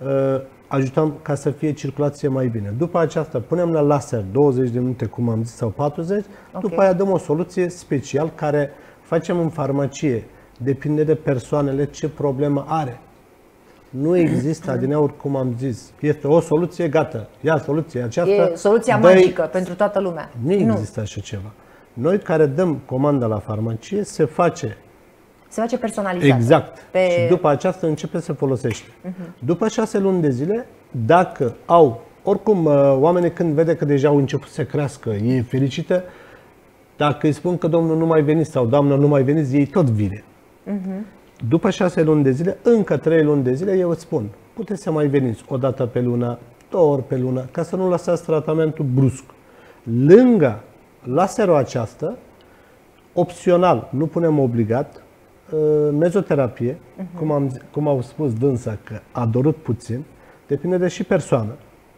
ajutăm ca să fie circulație mai bine. După aceasta punem la laser douăzeci de minute, cum am zis, sau patruzeci, Ok. după aia dăm o soluție special care facem în farmacie. Depinde de persoanele ce problemă are. Nu există adineauri, cum am zis. Este o soluție, gata. Ia soluția aceasta. E soluția dă-i- magică pentru toată lumea. Nu există așa ceva. Noi care dăm comanda la farmacie, se face Se face personalizat. exact. Pe... Și după aceasta începe să folosește. După șase luni de zile, dacă au, oricum oamenii când vede că deja au început să crească, e fericită, dacă îi spun că domnul nu mai veniți sau doamna nu mai veniți, ei tot vine. După șase luni de zile, încă trei luni de zile, eu îți spun, puteți să mai veniți o dată pe lună, două ori pe lună, ca să nu lăsați tratamentul brusc. Lângă laserul aceasta, opțional, nu punem obligat, mezoterapie, uh-huh. cum, am, cum au spus dânsa că a dorut puțin, depinde de și persoană.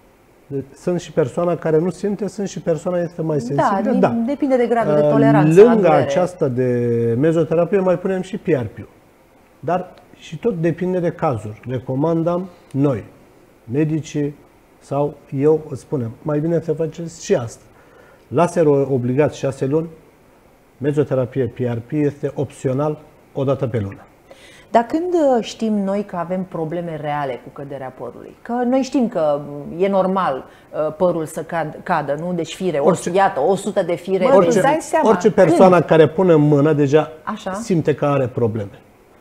Sunt și persoana care nu simte, sunt și persoana este mai sensibilă. Da, Da, depinde de gradul de toleranță la lângă durere. aceasta de mezoterapie mai punem și P R P-ul. Dar și tot depinde de cazuri. Recomandăm noi, medicii sau eu îți spunem, mai bine să faceți și asta. Laserul obligat șase luni, mezoterapie P R P este opțional o dată pe lună. Dar când știm noi că avem probleme reale cu căderea părului? Că noi știm că e normal părul să cad, cadă, nu? Deci fire, Orice- orice, iată, o sută de fire. Mă, pe îți zi. dai seama. orice persoană care pune în mână deja Așa. simte că are probleme.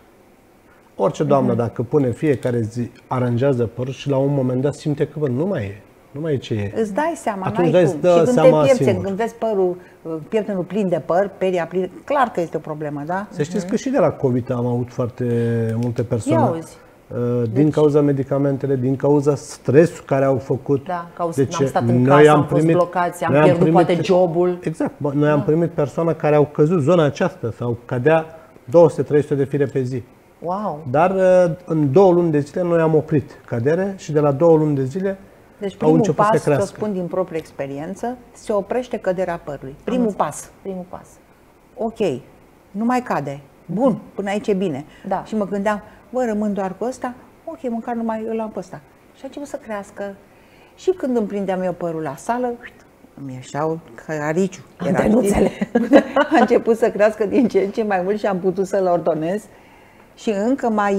Orice doamnă, uh-huh. dacă pune fiecare zi, aranjează părul și la un moment dat simte că bă, nu mai e. Nu mai e ce e. Îți dai seama, Atunci n-ai dai- cum. dă Și când seama te pierzi, singur. când vezi părul, pieptenul plin de păr, peria plină, clar că este o problemă, da? Să știți că și de la COVID am avut foarte multe persoane. Ia auzi. uh, Din cauza medicamentele, din cauza stresul care au făcut. Da, că au- Deci, am stat în noi casă, am am fost primit- blocați, am noi pierdut poate jobul. Exact. bă, Noi am primit persoane care au căzut zona aceasta sau cădea două sute trei sute de fire pe zi. Wow! Dar uh, în două luni de zile noi am oprit cădere și de la două luni de zile Deci au primul început pas, să să crească. spun din proprie experiență, se oprește căderea părului. Primul pas. Primul pas. Ok, nu mai cade. Bun, până aici e bine. Da. Și mă gândeam, bă, rămân doar cu ăsta, ok, măcar nu mai îl am pe ăsta. Și a început să crească. Și când îmi prindeam eu părul la sală, îmi ieșeau cariciu. Antenuțele. A început să crească din ce în ce mai mult și am putut să-l ordonez. Și încă mai...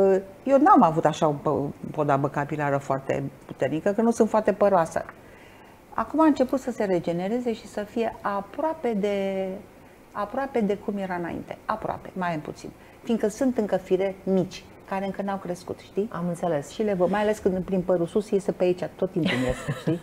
Eu n-am avut așa o podabă capilară foarte puternică, că nu sunt foarte păroasă. Acum a început să se regenereze și să fie aproape de, aproape de cum era înainte. Aproape, mai puțin. Fiindcă sunt încă fire mici, care încă n-au crescut, știi? Am înțeles. Și le văd, mai ales când îmi prind părul sus, iese pe aici, tot timpul ies, știi?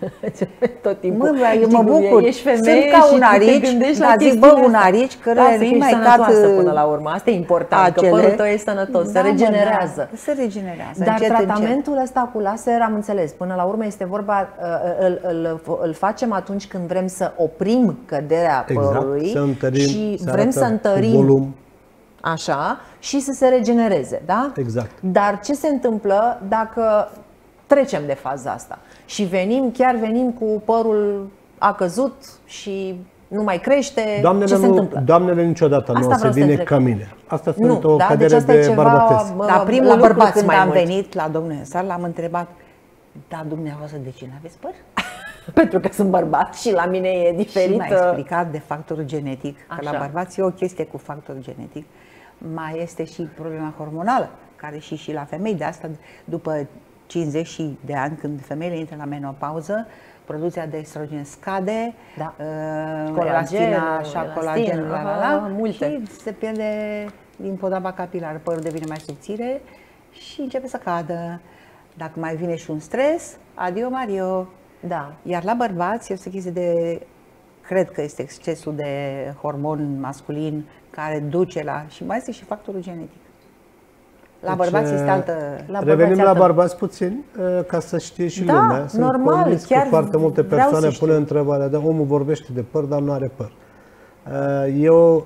Tot timpul. Mă, eu mă bucur. Ești femeie sunt ca și un arici, dar zic, bă, un arici, căruia nu nu mai sănătoasă cat până la urmă. Asta e important, acele. Că părul tău e sănătos, se Da, regenerează. Mă, da, se regenerează. Dar încet, tratamentul încet. ăsta cu laser, am înțeles, până la urmă este vorba, îl, îl, îl facem atunci când vrem să oprim căderea exact, părului să întărim, și să vrem să întărim volum. Așa, și să se regenereze, da? Exact. Dar ce se întâmplă dacă trecem de faza asta și venim, chiar venim cu părul a căzut și nu mai crește, Doamnele, ce se nu, întâmplă? doamnele niciodată Asta nu o să vreau să vină întreb. ca mine. Asta Nu, sunt o da? cădere Deci asta e de ceva, bărbatesc. bă, Dar primul la lucru bărbați când mai am mult. venit la domnul Ensar, l-am întrebat, da, dumneavoastră, de ce n-aveți păr? Pentru că sunt bărbat și la mine e diferit. Și mi-a explicat de factorul genetic, că Așa. la bărbați e o chestie cu factor genetic. Mai este și problema hormonală, care și, și la femei, de asta după cincizeci de ani, când femeile intră la menopauză, producția de estrogen scade, Da. uh, Colagen, elastina, așa, elastin, colagen, la, la, la, multe. și se pierde din podaba capilară, părul devine mai subțire și începe să cadă. Dacă mai vine și un stres, adio Mario. Da. Iar la bărbați este o chestie de, cred că este excesul de hormon masculin care duce la, și mai este și factorul genetic. La Deci, bărbați este altă... La Revenim bărbați la altă- bărbați puțin, ca să știe și Da, lumea. Sunt normal, convins că chiar foarte multe vreau persoane să știu. pun întrebarea, dar omul vorbește de păr, dar nu are păr. Eu,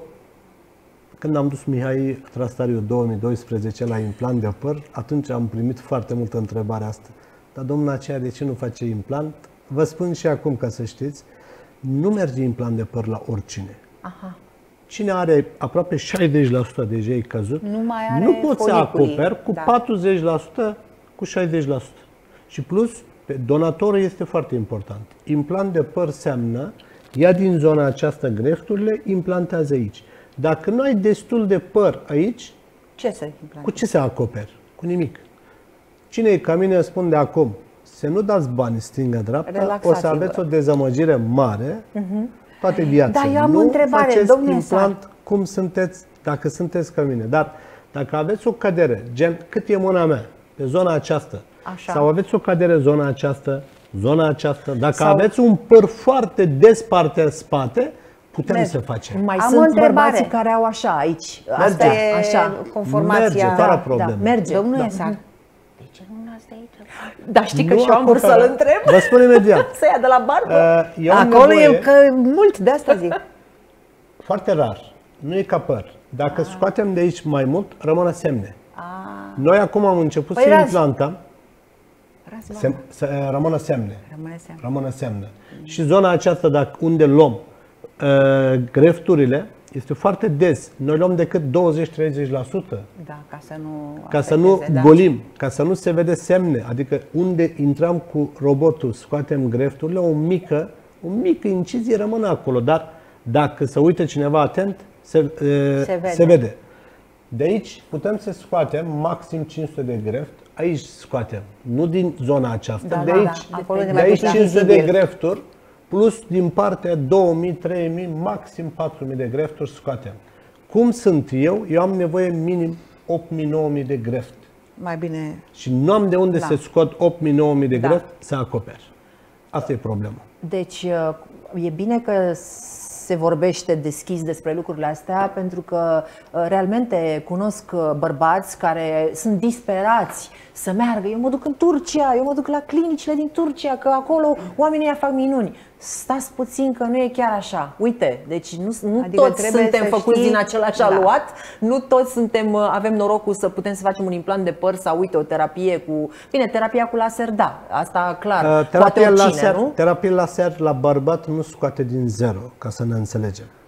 când am dus Mihai Trastariu două mii doisprezece la implant de păr, atunci am primit foarte multă întrebare asta. Dar domnul aceea, de ce nu face implant? Vă spun și acum, ca să știți, nu merge implant de păr la oricine. Aha. Cine are aproape șaizeci la sută deja e căzut, Nu mai are nu poți să foliculii. acoperi cu Da. patruzeci la sută, cu șaizeci la sută. Și plus, pe donatorul este foarte important. Implant de păr seamnă, ia din zona aceasta grefturile, implantează aici. Dacă nu ai destul de păr aici, Ce să implantezi? cu ce se acoperi? Cu nimic. Cine e ca mine spun de acum, să nu dați bani stânga-dreapta, o să Relaxați-vă. aveți o dezamăgire mare toată viața. Da, eu am nu o întrebare, faceți domnule implant cum sunteți, dacă sunteți ca mine. Dar dacă aveți o cădere, gen cât e mâna mea, pe zona aceasta, Așa. sau aveți o cădere zona aceasta, zona aceasta, dacă Sau- aveți un păr foarte des partea spate, putem Merge. să facem. Mai Am o sunt întrebare. bărbații care au așa aici. Asta Merge, e așa. conformația. Merge, fără Da, probleme. da, merge. Domnul Da. Ensar, de ce nu luați de aici? Dar știi că Nu și eu am vrut acoperă. să-l întreb. Vă spun imediat. Să ia de la barbă. Uh, eu am Acolo nevoie- e că mult, de asta zic. Foarte rar. Nu e ca păr. Dacă Ah. scoatem de aici mai mult, rămână semne. Ah, Noi acum am început Păi să razi. implantăm, razi, sem, să rămână semne. rămâne seama. Rămână semne. Și zona aceasta, dacă unde luăm uh, grefturile, este foarte des. Noi luăm decât douăzeci-treizeci la sută. Da, ca să nu Ca să nu afecteze, da. golim, ca să nu se vede semne. Adică unde intrăm cu robotul, scoatem grefturile, o mică, o mică incizie rămâne acolo. Dar dacă se uită cineva atent, se, uh, Se vede. se vede. De aici putem să scoatem maxim cinci sute de greft. Aici scoatem, nu din zona aceasta. Da, de da, aici, da. Acolo de de mai aici puțin cinci sute de vizibil. grefturi, plus din partea două mii, trei mii, maxim patru mii de grefturi scoatem. Cum sunt eu? Eu am nevoie minim opt mii, nouă mii de greft. Mai bine, Și nu am de unde Da. să scot opt mii, nouă mii de Da. greft să acoper. Asta e problema. Deci e bine că se vorbește deschis despre lucrurile astea, pentru că realmente cunosc bărbați care sunt disperați să meargă. Eu mă duc în Turcia, eu mă duc la clinicile din Turcia, că acolo oamenii ăia fac minuni. Stați puțin că nu e chiar așa. Uite, deci nu, nu Adică toți trebuie suntem să făcuți știi- din același Da. aluat, nu toți suntem, avem norocul să putem să facem un implant de păr sau, uite, o terapie cu... Bine, terapia cu laser, da, asta clar, Uh, poate terapia oricine, laser, nu? terapia laser la bărbat nu scoate din zero, ca să ne înțelegem.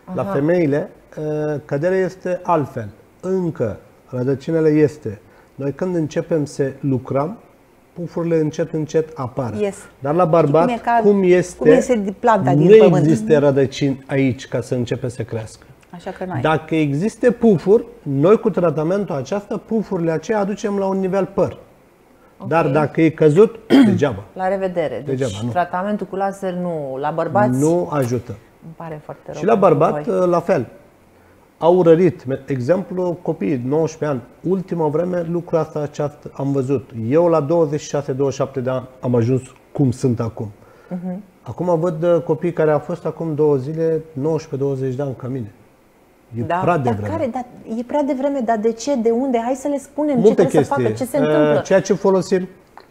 Aha. La femeile, căderea este altfel. Încă rădăcinele este. Noi când începem să lucrăm, pufurile încet, încet apar. Yes. Dar la bărbat, cum, ca, cum este, cum este planta din nu pământ. există rădăcini aici ca să începe să crească. Așa că n-ai. Dacă există pufuri, noi cu tratamentul acesta, pufurile aceea aducem la un nivel păr. Okay. Dar dacă e căzut, degeaba. La revedere. Deci degeaba, nu. Tratamentul cu laser nu, la bărbați nu ajută. Îmi pare foarte rău. Și la bărbat, la fel. Au rărit. Exemplu, copiii, nouăsprezece ani. Ultima vreme, lucrul asta aceasta am văzut. Eu la douăzeci și șase douăzeci și șapte de ani am ajuns cum sunt acum. Uh-huh. Acum văd copii care au fost acum două zile, nouăsprezece douăzeci de ani ca mine. E da, prea dar devreme. Care, dar e prea devreme, dar de ce? De unde? Hai să le spunem multe ce trebuie chestii. să facă, ce se întâmplă. Ceea ce folosim,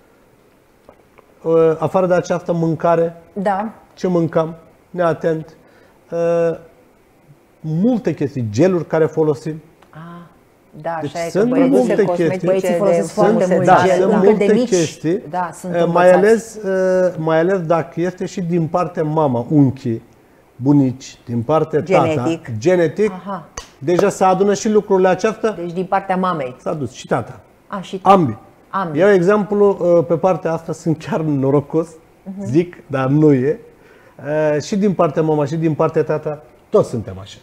afară de această mâncare, da. ce mâncăm, neatent, multe chestii, geluri care folosim. Ah, da, deci așa sunt e că multe chestii. Băieții folosesc foarte mult da, gel, sunt da. multe de mici, chestii, da, sunt mai ales, mai ales dacă este și din partea mama, unchii, bunici, din partea genetic. tata, genetic, Aha. deja se adună și lucrurile acestea. Deci din partea mamei. S-a dus și tata. A, și tata. Ambii. Ambii. Eu, exemplu, pe partea asta sunt chiar norocos, uh-huh. zic, dar nu e. Și din partea mama și din partea tata, toți suntem așa.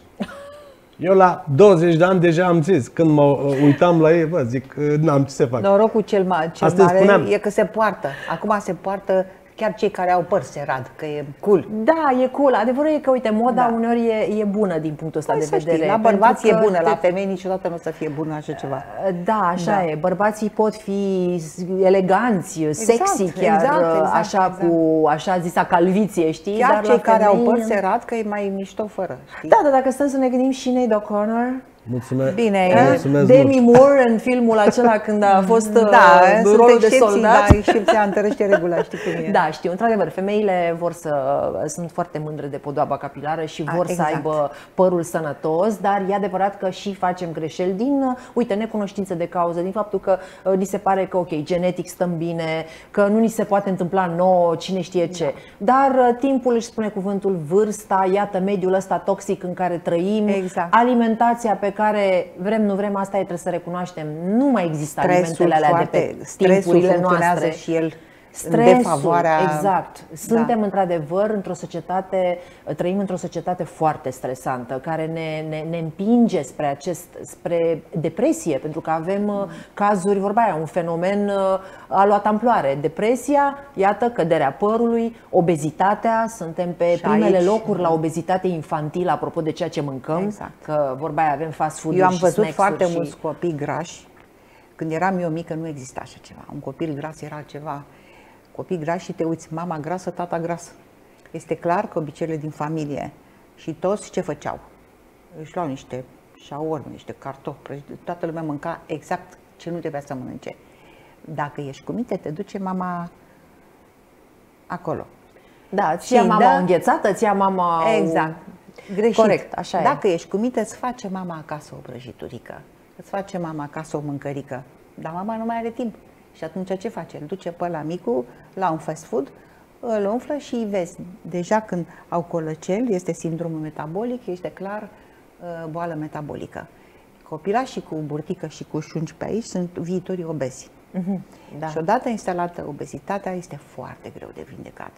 Eu la douăzeci de ani deja am zis, când mă uitam la ei, bă, zic, n-am ce să fac. Norocul cel, ma- cel Asta mare spuneam. e că se poartă. Acum se poartă chiar cei care au păr se rad, că e cool. Da, e cool. Adevărul e că, uite, moda da. uneori e, e bună din punctul ăsta Hai de vedere. Știi, la bărbați e bună, te... la femei niciodată nu o să fie bună așa ceva. Da, așa da. e. Bărbații pot fi eleganți, exact, sexy chiar, exact, exact, așa exact. cu așa zisa calviție, știi? Chiar Dar cei la care femei... au păr se rad, că e mai mișto fără, știi? Da, dar dacă stăm să ne gândim și Sinead O'Connor. Mulțumesc. Bine, mulțumesc Demi mult. Moore în filmul acela când a fost da, uh, rolul de soldat. Da, excepția întărește regula, știi cum e. Da, știu, într-adevăr, femeile vor să, sunt foarte mândre de podoaba capilară și vor a, exact. să aibă părul sănătos, dar e adevărat că și facem greșeli din, uite, necunoștință de cauză, din faptul că uh, ni se pare că, ok, genetic stăm bine, că nu ni se poate întâmpla nouă, cine știe ce. Da. Dar uh, timpul își spune cuvântul, vârsta, iată mediul ăsta toxic în care trăim, exact. alimentația pe care vrem nu vrem, asta e, trebuie să recunoaștem. Nu mai există stresul alimentele alea foarte, de pe timpurile noastre. Și el stresul, în defavoarea... exact. Suntem da. într-adevăr într-o societate, trăim într-o societate foarte stresantă, care ne, ne, ne împinge spre, acest, spre depresie, pentru că avem mm. cazuri, vorba aia, un fenomen a luat amploare. Depresia, iată, căderea părului, obezitatea, suntem pe și primele aici, locuri la obezitate infantilă, apropo de ceea ce mâncăm, exact. că vorba aia, avem fast food-uri. Eu am văzut foarte și... mulți copii grași. Când eram eu mică nu exista așa ceva. Un copil gras era ceva. Copii grași și te uiți, mama grasă, tata grasă. Este clar că obiceiurile din familie și toți ce făceau? Își luau niște șaorme, niște cartofi, toată lumea mânca exact ce nu trebuia să mănânce. Dacă ești cu minte, te duce mama acolo. Da, ți ia mama o înghețată, ți ia mama... Exact. Greșit. Corect, așa e. Dacă ești cu minte, îți face mama acasă o prăjiturică, îți face mama acasă o mâncărică, dar mama nu mai are timp. Și atunci ce face? Îl duce pe la micu la un fast food, îl umflă și îi vezi. Deja când au colăcel, este sindromul metabolic, este clar boală metabolică. Copilașii cu burtică și cu șunci pe aici sunt viitorii obezi. Uh-huh, da. Și odată instalată obezitatea, este foarte greu de vindecat.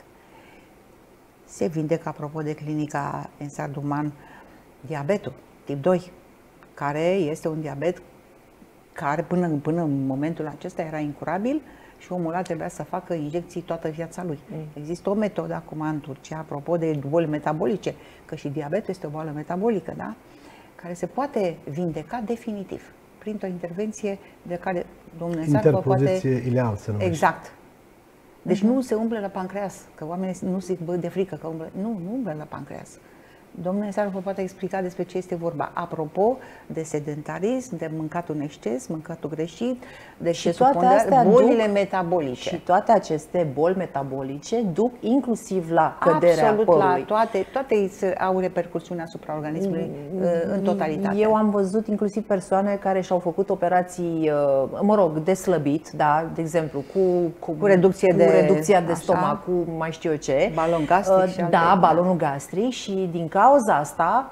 Se vindecă, apropo de clinica Ensarduman, diabetul tip doi, care este un diabet care până, până în momentul acesta era incurabil și omul ăla trebuia să facă injecții toată viața lui. Mm. Există o metodă acum în Turcia, apropo de boli metabolice, că și diabetul este o boală metabolică, da? Care se poate vindeca definitiv printr-o intervenție de care Domnul Nesar poate... ileal, se numește. Exact. Deci uh-huh. nu se umple la pancreas, că oamenii nu zic, bă, de frică, că umple. Nu, nu umple la pancreas. Domnul Nesar vă poate explica despre ce este vorba. Apropo de sedentarism, de mâncatul în exces, mâncatul greșit, de și toate astea bolile duc, metabolice. Și toate aceste boli metabolice duc inclusiv la căderea Absolut, părului. La toate, toate au repercusiuni asupra organismului mm, în totalitate. Eu am văzut inclusiv persoane care și-au făcut operații, mă rog, de slăbit, da, de exemplu, cu, cu, cu reducție cu de, reducția de stomac, cu mai știu eu ce. Balon gastric și Da, alte. balonul gastric și din cauza asta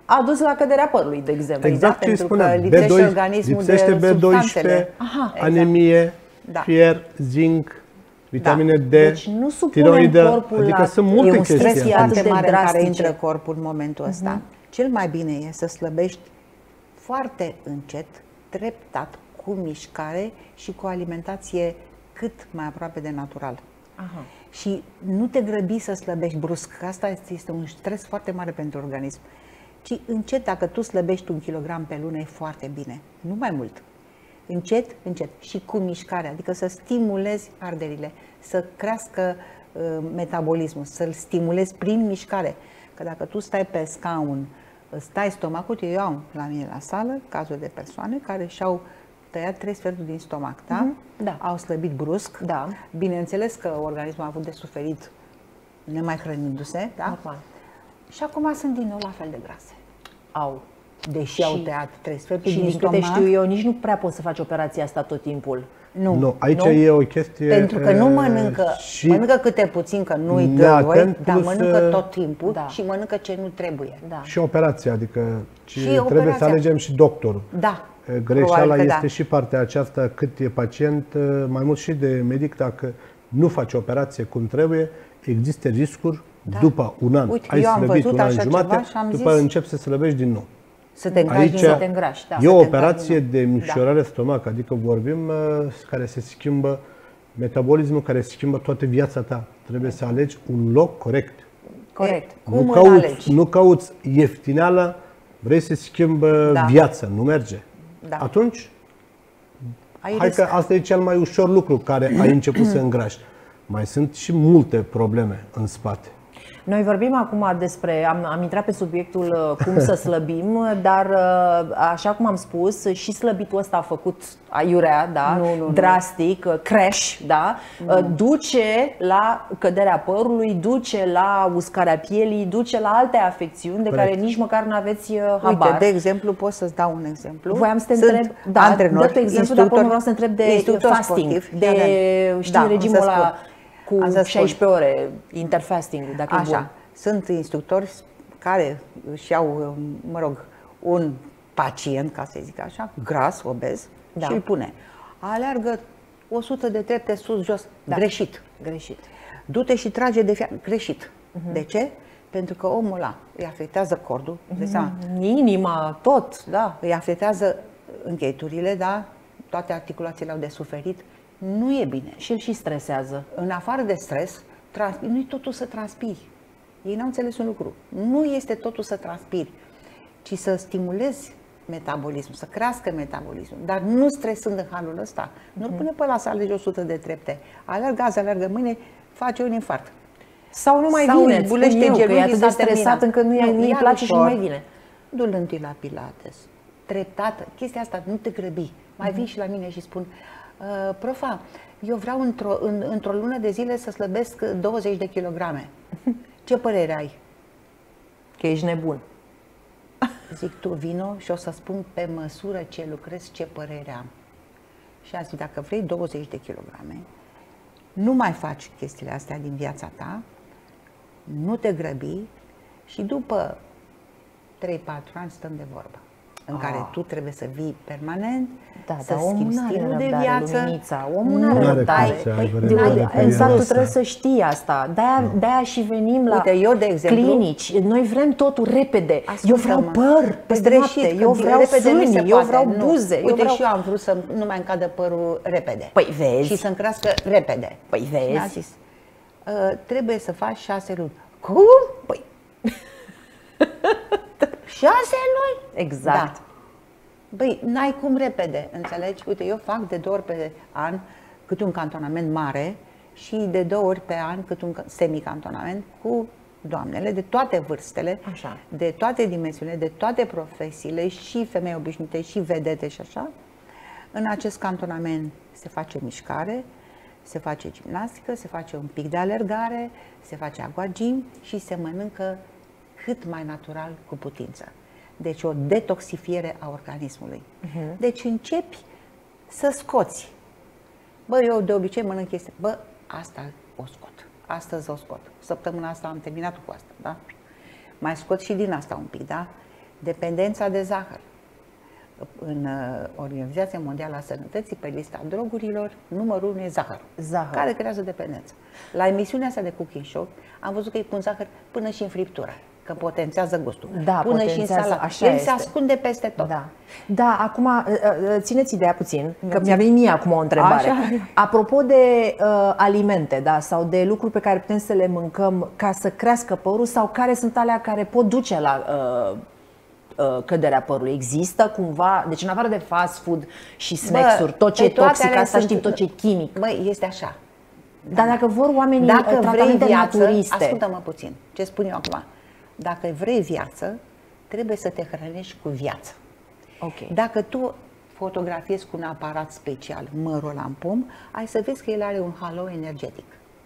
a dus la căderea părului, de exemplu. Exact Da, ce pentru spuneam. că lipsește B doi, organismul lipsește de B doisprezece, substanțele. Aha. anemie, Da. fier, zinc, vitamine D, Deci nu supunem tiroidă, corpul adică la- sunt e multe un chestii. stres Stresul atât foarte de mare în care drastice. intră corpul în momentul ăsta. Cel mai bine e să slăbești foarte încet, treptat, cu mișcare și cu o alimentație cât mai aproape de natural. Aha. Și nu te grăbi să slăbești brusc, că asta este, este un stres foarte mare pentru organism. Ci încet, dacă tu slăbești un kilogram pe lună, e foarte bine. Nu mai mult. Încet, încet. Și cu mișcare, adică să stimulezi arderile, să crească uh, metabolismul, să-l stimulezi prin mișcare. Că dacă tu stai pe scaun, stai stomacul, eu am la mine la sală cazuri de persoane care și-au tăiat trei sferturi din stomac, da? Mhm, da. Au slăbit brusc. Da. Bineînțeles că organismul a avut de suferit nemai hrănindu-se, da? Normal. Și acum sunt din nou la fel de grase. Au. Deși au Și- tăiat trei sferturi Și din din câte stomac. știu eu, nici nu prea poți să faci operația asta tot timpul. Nu. Nu, aici Nu? e o chestie... Pentru că nu e, mănâncă, și mănâncă câte puțin, că nu-i dă Da, voie, atent, dar plus, mănâncă uh, tot timpul da. și mănâncă ce nu trebuie. Da. și operația, adică ci Și trebuie operația. să alegem și doctorul. Da. Greșeala probabil că este da. și partea aceasta, cât e pacient, mai mult și de medic, dacă nu faci operație cum trebuie, există riscuri Da. după un an. Uite, ai eu am slăbit văzut un an așa jumate, ceva și am după zis- începi să slăbești din nou. Să te îngrași Aici din nou. te îngrași, da. e Să o te operație îngrași de din nou. micșorare stomac, adică vorbim uh, care se schimbă metabolismul, care se schimbă toată viața ta. Trebuie să alegi un loc corect. Corect. Nu Cum îl cauți, alegi? nu cauți ieftineală, vrei să schimbă Da. viața, nu merge. Da. Atunci, Ai hai risc. că asta e cel mai ușor lucru care ai început să îngrași. Mai sunt și multe probleme în spate. Noi vorbim acum despre, am, am intrat pe subiectul uh, cum să slăbim, dar uh, așa cum am spus, și slăbitul ăsta a făcut aiurea, da, Nu, nu, nu. drastic, uh, crash, da, uh, duce la căderea părului, duce la uscarea pielii, duce la alte afecțiuni de Corect. care nici măcar nu aveți uh, Uite, habar. de exemplu, pot să-ți dau un exemplu. Voiam să te Sunt întreb, da, antrenori, dă tu exemplu, dar până vreau să te întreb de instructori fasting, sportivi. de, Ia știi, da, am regimul să ăla spun. cu Am să spun. șaisprezece ore, interfasting, dacă e Așa, bun. sunt instructori care își iau, mă rog, un pacient, ca să zic așa, gras, obez, Da. și îl pune. Aleargă o sută de trepte sus-jos, Da. greșit. Greșit. Du-te și trage de fiat, greșit. De ce? Pentru că omul ăla îi afectează cordul, de seama, Inima, tot, da. îi afectează încheieturile, da? Toate articulațiile au de suferit. Nu e bine. Și îl și stresează. În afară de stres, trans- nu-i totul să transpiri. Ei n-au înțeles un lucru. Nu este totul să transpiri, ci să stimulezi metabolismul, să crească metabolismul, dar nu stresând în halul ăsta. Nu-l pune pe ăla să alege o sută de trepte. Alergă azi, alergă mâine, face un infart. Sau nu mai Sau vine, îi îți spun bulește eu, că e genunchii, atât de s-a stresat terminat. încât nu-i, Nu, nu-i ia place și nu ușor. mai vine. Du-l întâi la pilates, treptat, chestia asta, nu te grăbi. Mai vin și la mine și spun, "Uh, profa, eu vreau într-o, în, într-o lună de zile să slăbesc douăzeci de kilograme. Ce părere ai? Că ești nebun. Zic, tu vino și o să spun pe măsură ce lucrez, ce părere am. Și am zis, dacă vrei douăzeci de kilograme, nu mai faci chestiile astea din viața ta, nu te grăbi și după trei patru ani stăm de vorbă. În Ah. care tu trebuie să vii permanent, Da, să dar omul schimbi n-are stilul de răbdare, viață. Luminița. Omul Nu n-are N-are răbdare. cum să Păi, aibă de- răbdare de- în perioada exact, tu asta. trebuie să știi asta. De-aia, de-aia și venim la Uite, eu, de exemplu- clinici. Noi vrem totul repede. Eu Ascultă-mă. vreau păr peste Greșit, noapte, că eu vreau repede nu se sâni, eu poate, vreau nu. buze. Uite, eu vreau... și eu am vrut să nu mai încadă părul repede. Păi vezi. Și să-mi crească repede. Păi vezi. Și mi-a zis, "Uh, trebuie să faci șase luni. Cum? Păi, Șase luni? exact. Da. Băi, n-ai cum repede, înțelegi? Uite, eu fac de două ori pe an câte un cantonament mare și de două ori pe an câte un semicantonament cu doamnele de toate vârstele, Așa. de toate dimensiunile, de toate profesiile, și femei obișnuite, și vedete și așa. În acest cantonament se face mișcare, se face gimnastică, se face un pic de alergare, se face aquagym și se mănâncă cât mai natural cu putință. Deci o detoxifiere a organismului. Uh-huh. Deci începi să scoți. Bă, eu de obicei mănânc chestii. Bă, asta o scot. Astăzi o scot. Săptămâna asta am terminat cu asta, da? Mai scot și din asta un pic, da? Dependența de zahăr. În Organizația Mondială a Sănătății, pe lista drogurilor, numărul unu e zahăr, Zahăr. care creează dependență. La emisiunea asta de Cooking Show am văzut că îi pun zahăr până și în friptură, că potențează gustul. Da, până și în salat. așa El este. se ascunde peste tot. Da, da, acum țineți ideea puțin, că mi-a venit mie acum o întrebare. Așa. Apropo de uh, alimente, da, sau de lucruri pe care putem să le mâncăm ca să crească părul, sau care sunt alea care pot duce la uh, uh, căderea părului. Există cumva, deci în afară de fast food și snacks-uri, tot ce e toxic, asta știm, tot ce e chimic. Băi, este așa. Dar dacă vor oamenii Dacă vrei tratamente viață, naturiste, ascultă-mă puțin, ce spun eu acum. Dacă vrei viață, trebuie să te hrănești cu viață. ok. Dacă tu fotografiezi cu un aparat special mărul ăla în pom, ai să vezi că el are un halo energetic.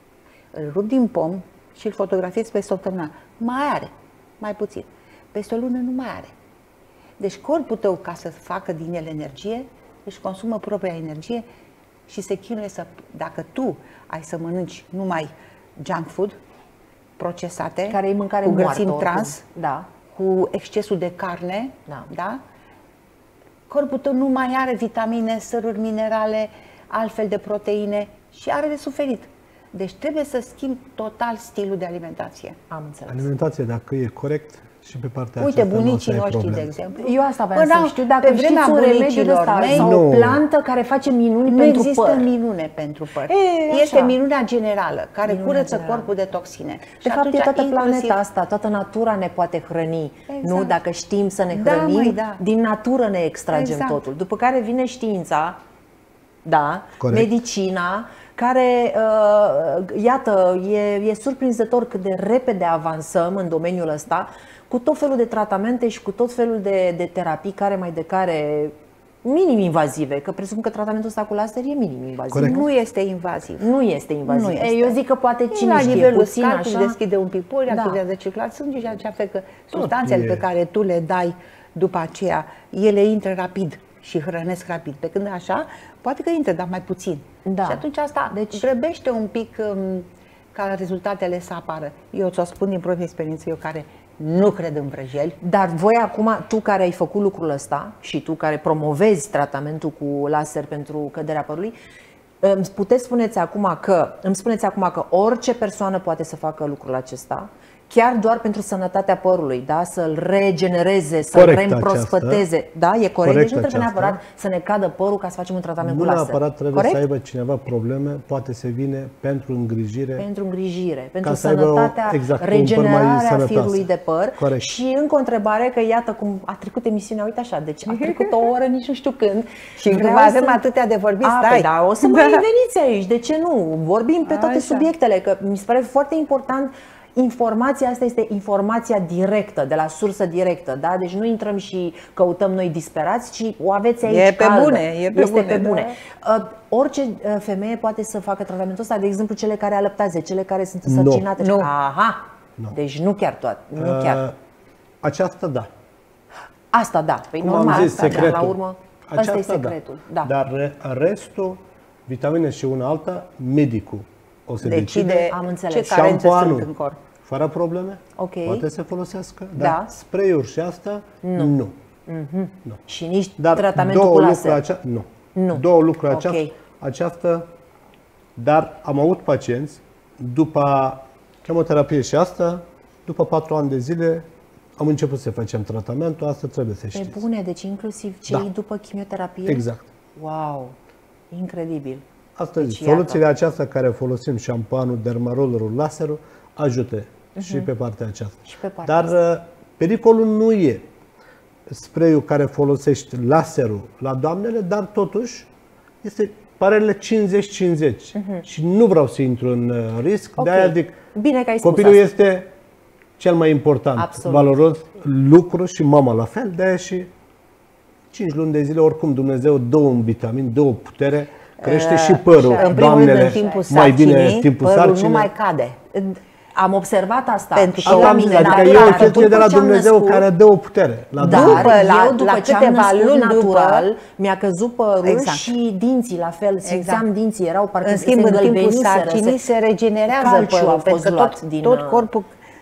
Îl rup din pom și îl fotografiezi peste o săptămână. Mai are, mai puțin. Peste o lună nu mai are. Deci corpul tău, ca să facă din el energie, își consumă propria energie și se chinuie să... Dacă tu ai să mănânci numai junk food, procesate, Care e mâncare cu moartă, grăsimi oricum. trans, Da. cu excesul de carne, Da. da? Corpul tău nu mai are vitamine, săruri minerale, altfel de proteine și are de suferit. Deci trebuie să schimbi total stilul de alimentație. Am înțeles. Alimentația, dacă e corect, și pe partea Uite, aceasta nu o să bunicii ai noștri, probleme. de exemplu. Eu asta vreau Până să știu, dacă pe vremea știți un remediu de bunicilor ăsta mei, sau Nu. o plantă care face minuni nu pentru există păr. minune pentru păr. E, așa. Este minunea generală, care Minunea curăță generală. corpul de toxine. De Și fapt, e atunci, toată inclusiv- planeta asta, toată natura ne poate hrăni. Exact. Nu? Dacă știm să ne Da, hrănim, măi, da. din natură ne extragem Exact. totul. După care vine știința, da, Corect. medicina, care, uh, iată, e, e surprinzător cât de repede avansăm în domeniul ăsta, cu tot felul de tratamente și cu tot felul de, de terapii, care mai de care minim invazive, că presupun că tratamentul ăsta cu laser e minim invaziv. Corect. Nu este invaziv. Nu este invaziv. Nu Ei, este. eu zic că poate E cine la știe, nivelul puțin scalpului, așa. deschide un pic pori, Da. activează circulația sânge și aceea face că substanțele e. pe care tu le dai după aceea, ele intră rapid și hrănesc rapid. Pe când așa, poate că intră, dar mai puțin. Da. Și atunci asta Deci- deci, grăbește un pic um, ca rezultatele să apară. Eu ți-o spun din proprie experiență, eu care nu cred în vrăjeli. Dar voi acum, tu care ai făcut lucrul ăsta și tu care promovezi tratamentul cu laser pentru căderea părului, îmi puteți spuneți acum că, îmi spuneți acum că orice persoană poate să facă lucrul acesta, chiar doar pentru sănătatea părului, da? Să-l regenereze, să-l Corect reîmprospăteze. Da? E corect? Corect Deci nu trebuie aceasta. neapărat să ne cadă părul ca să facem un tratament Nu cu laser. neapărat trebuie corect? să aibă cineva probleme, poate să vine pentru îngrijire. Pentru îngrijire, pentru să aibă o- sănătatea, exact, un păr mai regenerarea sănătos. firului de păr. Corect. Și încă o întrebare, că iată cum a trecut emisiunea, uite așa, deci a trecut o oră, nici nu știu când. Și Vreau mai avem să- atâtea de vorbit, A, stai. păi da, o să mai veniți aici, de ce nu? Vorbim pe toate Așa. subiectele, că mi se pare foarte important. Informația asta este informația directă, de la sursă directă, da? Deci nu intrăm și căutăm noi disperați, ci o aveți aici E pe caldă. bune, e pe este bune, pe da. bune. Uh, orice uh, femeie poate să facă tratamentul ăsta, de exemplu cele care alăptează, cele care sunt Nu. însărcinate. Nu. Aha! Nu. Deci nu chiar toate, nu Uh, chiar. Aceasta da. Asta da, păi Cum normal, am zis, asta, secretul. dar la urmă, asta e Aceasta, secretul. Da. Dar re- restul, vitamine și una alta, medicul o să decide. Decide Am înțeles. ce carențe sunt Șampoanul, în corp. fără probleme, Ok. poate să folosească, Da. dar spray-uri și asta, nu. nu. nu. Și nici Dar tratamentul două cu lucruri, laser. acea, nu. Nu. Două lucruri Ok. aceasta, aceasta, dar am avut pacienți, după chemoterapie și asta, după patru ani de zile, am început să facem tratamentul, asta trebuie să Pe știți. bune, deci inclusiv cei Da. după chimioterapie? Exact. Wow, incredibil. Asta Deci, zic, soluțiile iată. acestea care folosim, șampuanul, dermarollerul, laserul, ajută și pe partea aceasta. Și pe partea Dar uh, pericolul nu e spray-ul care folosești laserul la doamnele, dar totuși este parele cincizeci cincizeci. Și nu vreau să intru în uh, risc, Ok. de-aia zic, Bine că ai spus copilul asta. este cel mai important, Absolut. valoros lucru și mama la fel, de-aia și cinci luni de zile, oricum Dumnezeu dă un vitamin, dă o putere, crește și părul. În primul rând, Doamnele, în timpul mai bine sarcinii, timpul părul sarcinii. nu mai cade. Am observat asta. Pentru și că la Am mine, zis, adică dar e o după chestie de la ce am Dumnezeu născut, care dă o putere. La Dar Dumnezeu. După, la- eu după la ce am câteva născut luni natural, după- mi-a căzut părul Exact. și dinții la fel, simțeam Exact. dinții, erau parcă În se schimb, în timpul îngălbeniseră, sarcinii se regenerează calciul părul, a pentru fost că luat tot, din, tot uh, corpul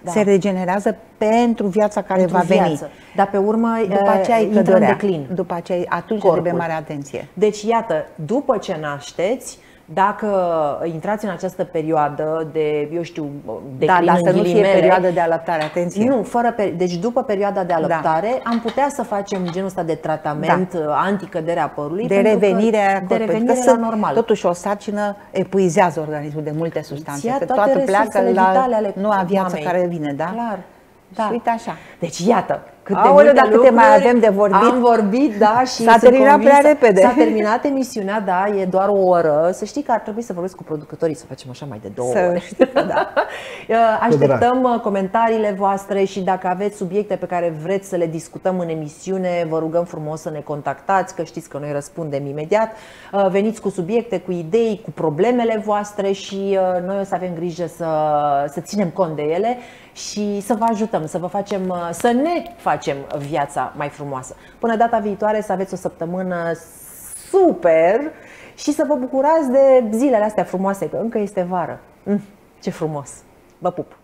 Da. Se regenerează pentru viața care Pentru va veni. viață. Dar pe urmă După aceea intră în căderea. declin. După aceea, atunci Corpul. trebuie mare atenție. Deci, iată, după ce nașteți, dacă intrați în această perioadă de, eu știu, declin Da, dar să în nu fie ghilimele, perioadă de alăptare, atenție. Nu, fără pe, deci după perioada de alăptare da. am putea să facem genul ăsta de tratament da. anticăderea părului. De revenire a de revenire la normal. Totuși o sarcină epuizează organismul de multe substanțe. Ia Că toate toată pleacă la ale noua viață mamei. care vine, da? Clar. Da. Și uite așa. Deci iată, câte Aoleu, multe dar câte lucruri mai avem de vorbit. Am vorbit, da, și S-a terminat prea repede. S-a terminat emisiunea, da, e doar o oră. Să știi că ar trebui să vorbesc cu producătorii, să facem așa mai de două să ore. Știi că da. Așteptăm comentariile voastre și dacă aveți subiecte pe care vreți să le discutăm în emisiune, vă rugăm frumos să ne contactați, că știți că noi răspundem imediat. Veniți cu subiecte, cu idei, cu problemele voastre și noi o să avem grijă să, să ținem cont de ele și să vă ajutăm, să vă facem, să ne facem viața mai frumoasă. Până data viitoare să aveți o săptămână super și să vă bucurați de zilele astea frumoase, că încă este vară. Ce frumos! Vă pup!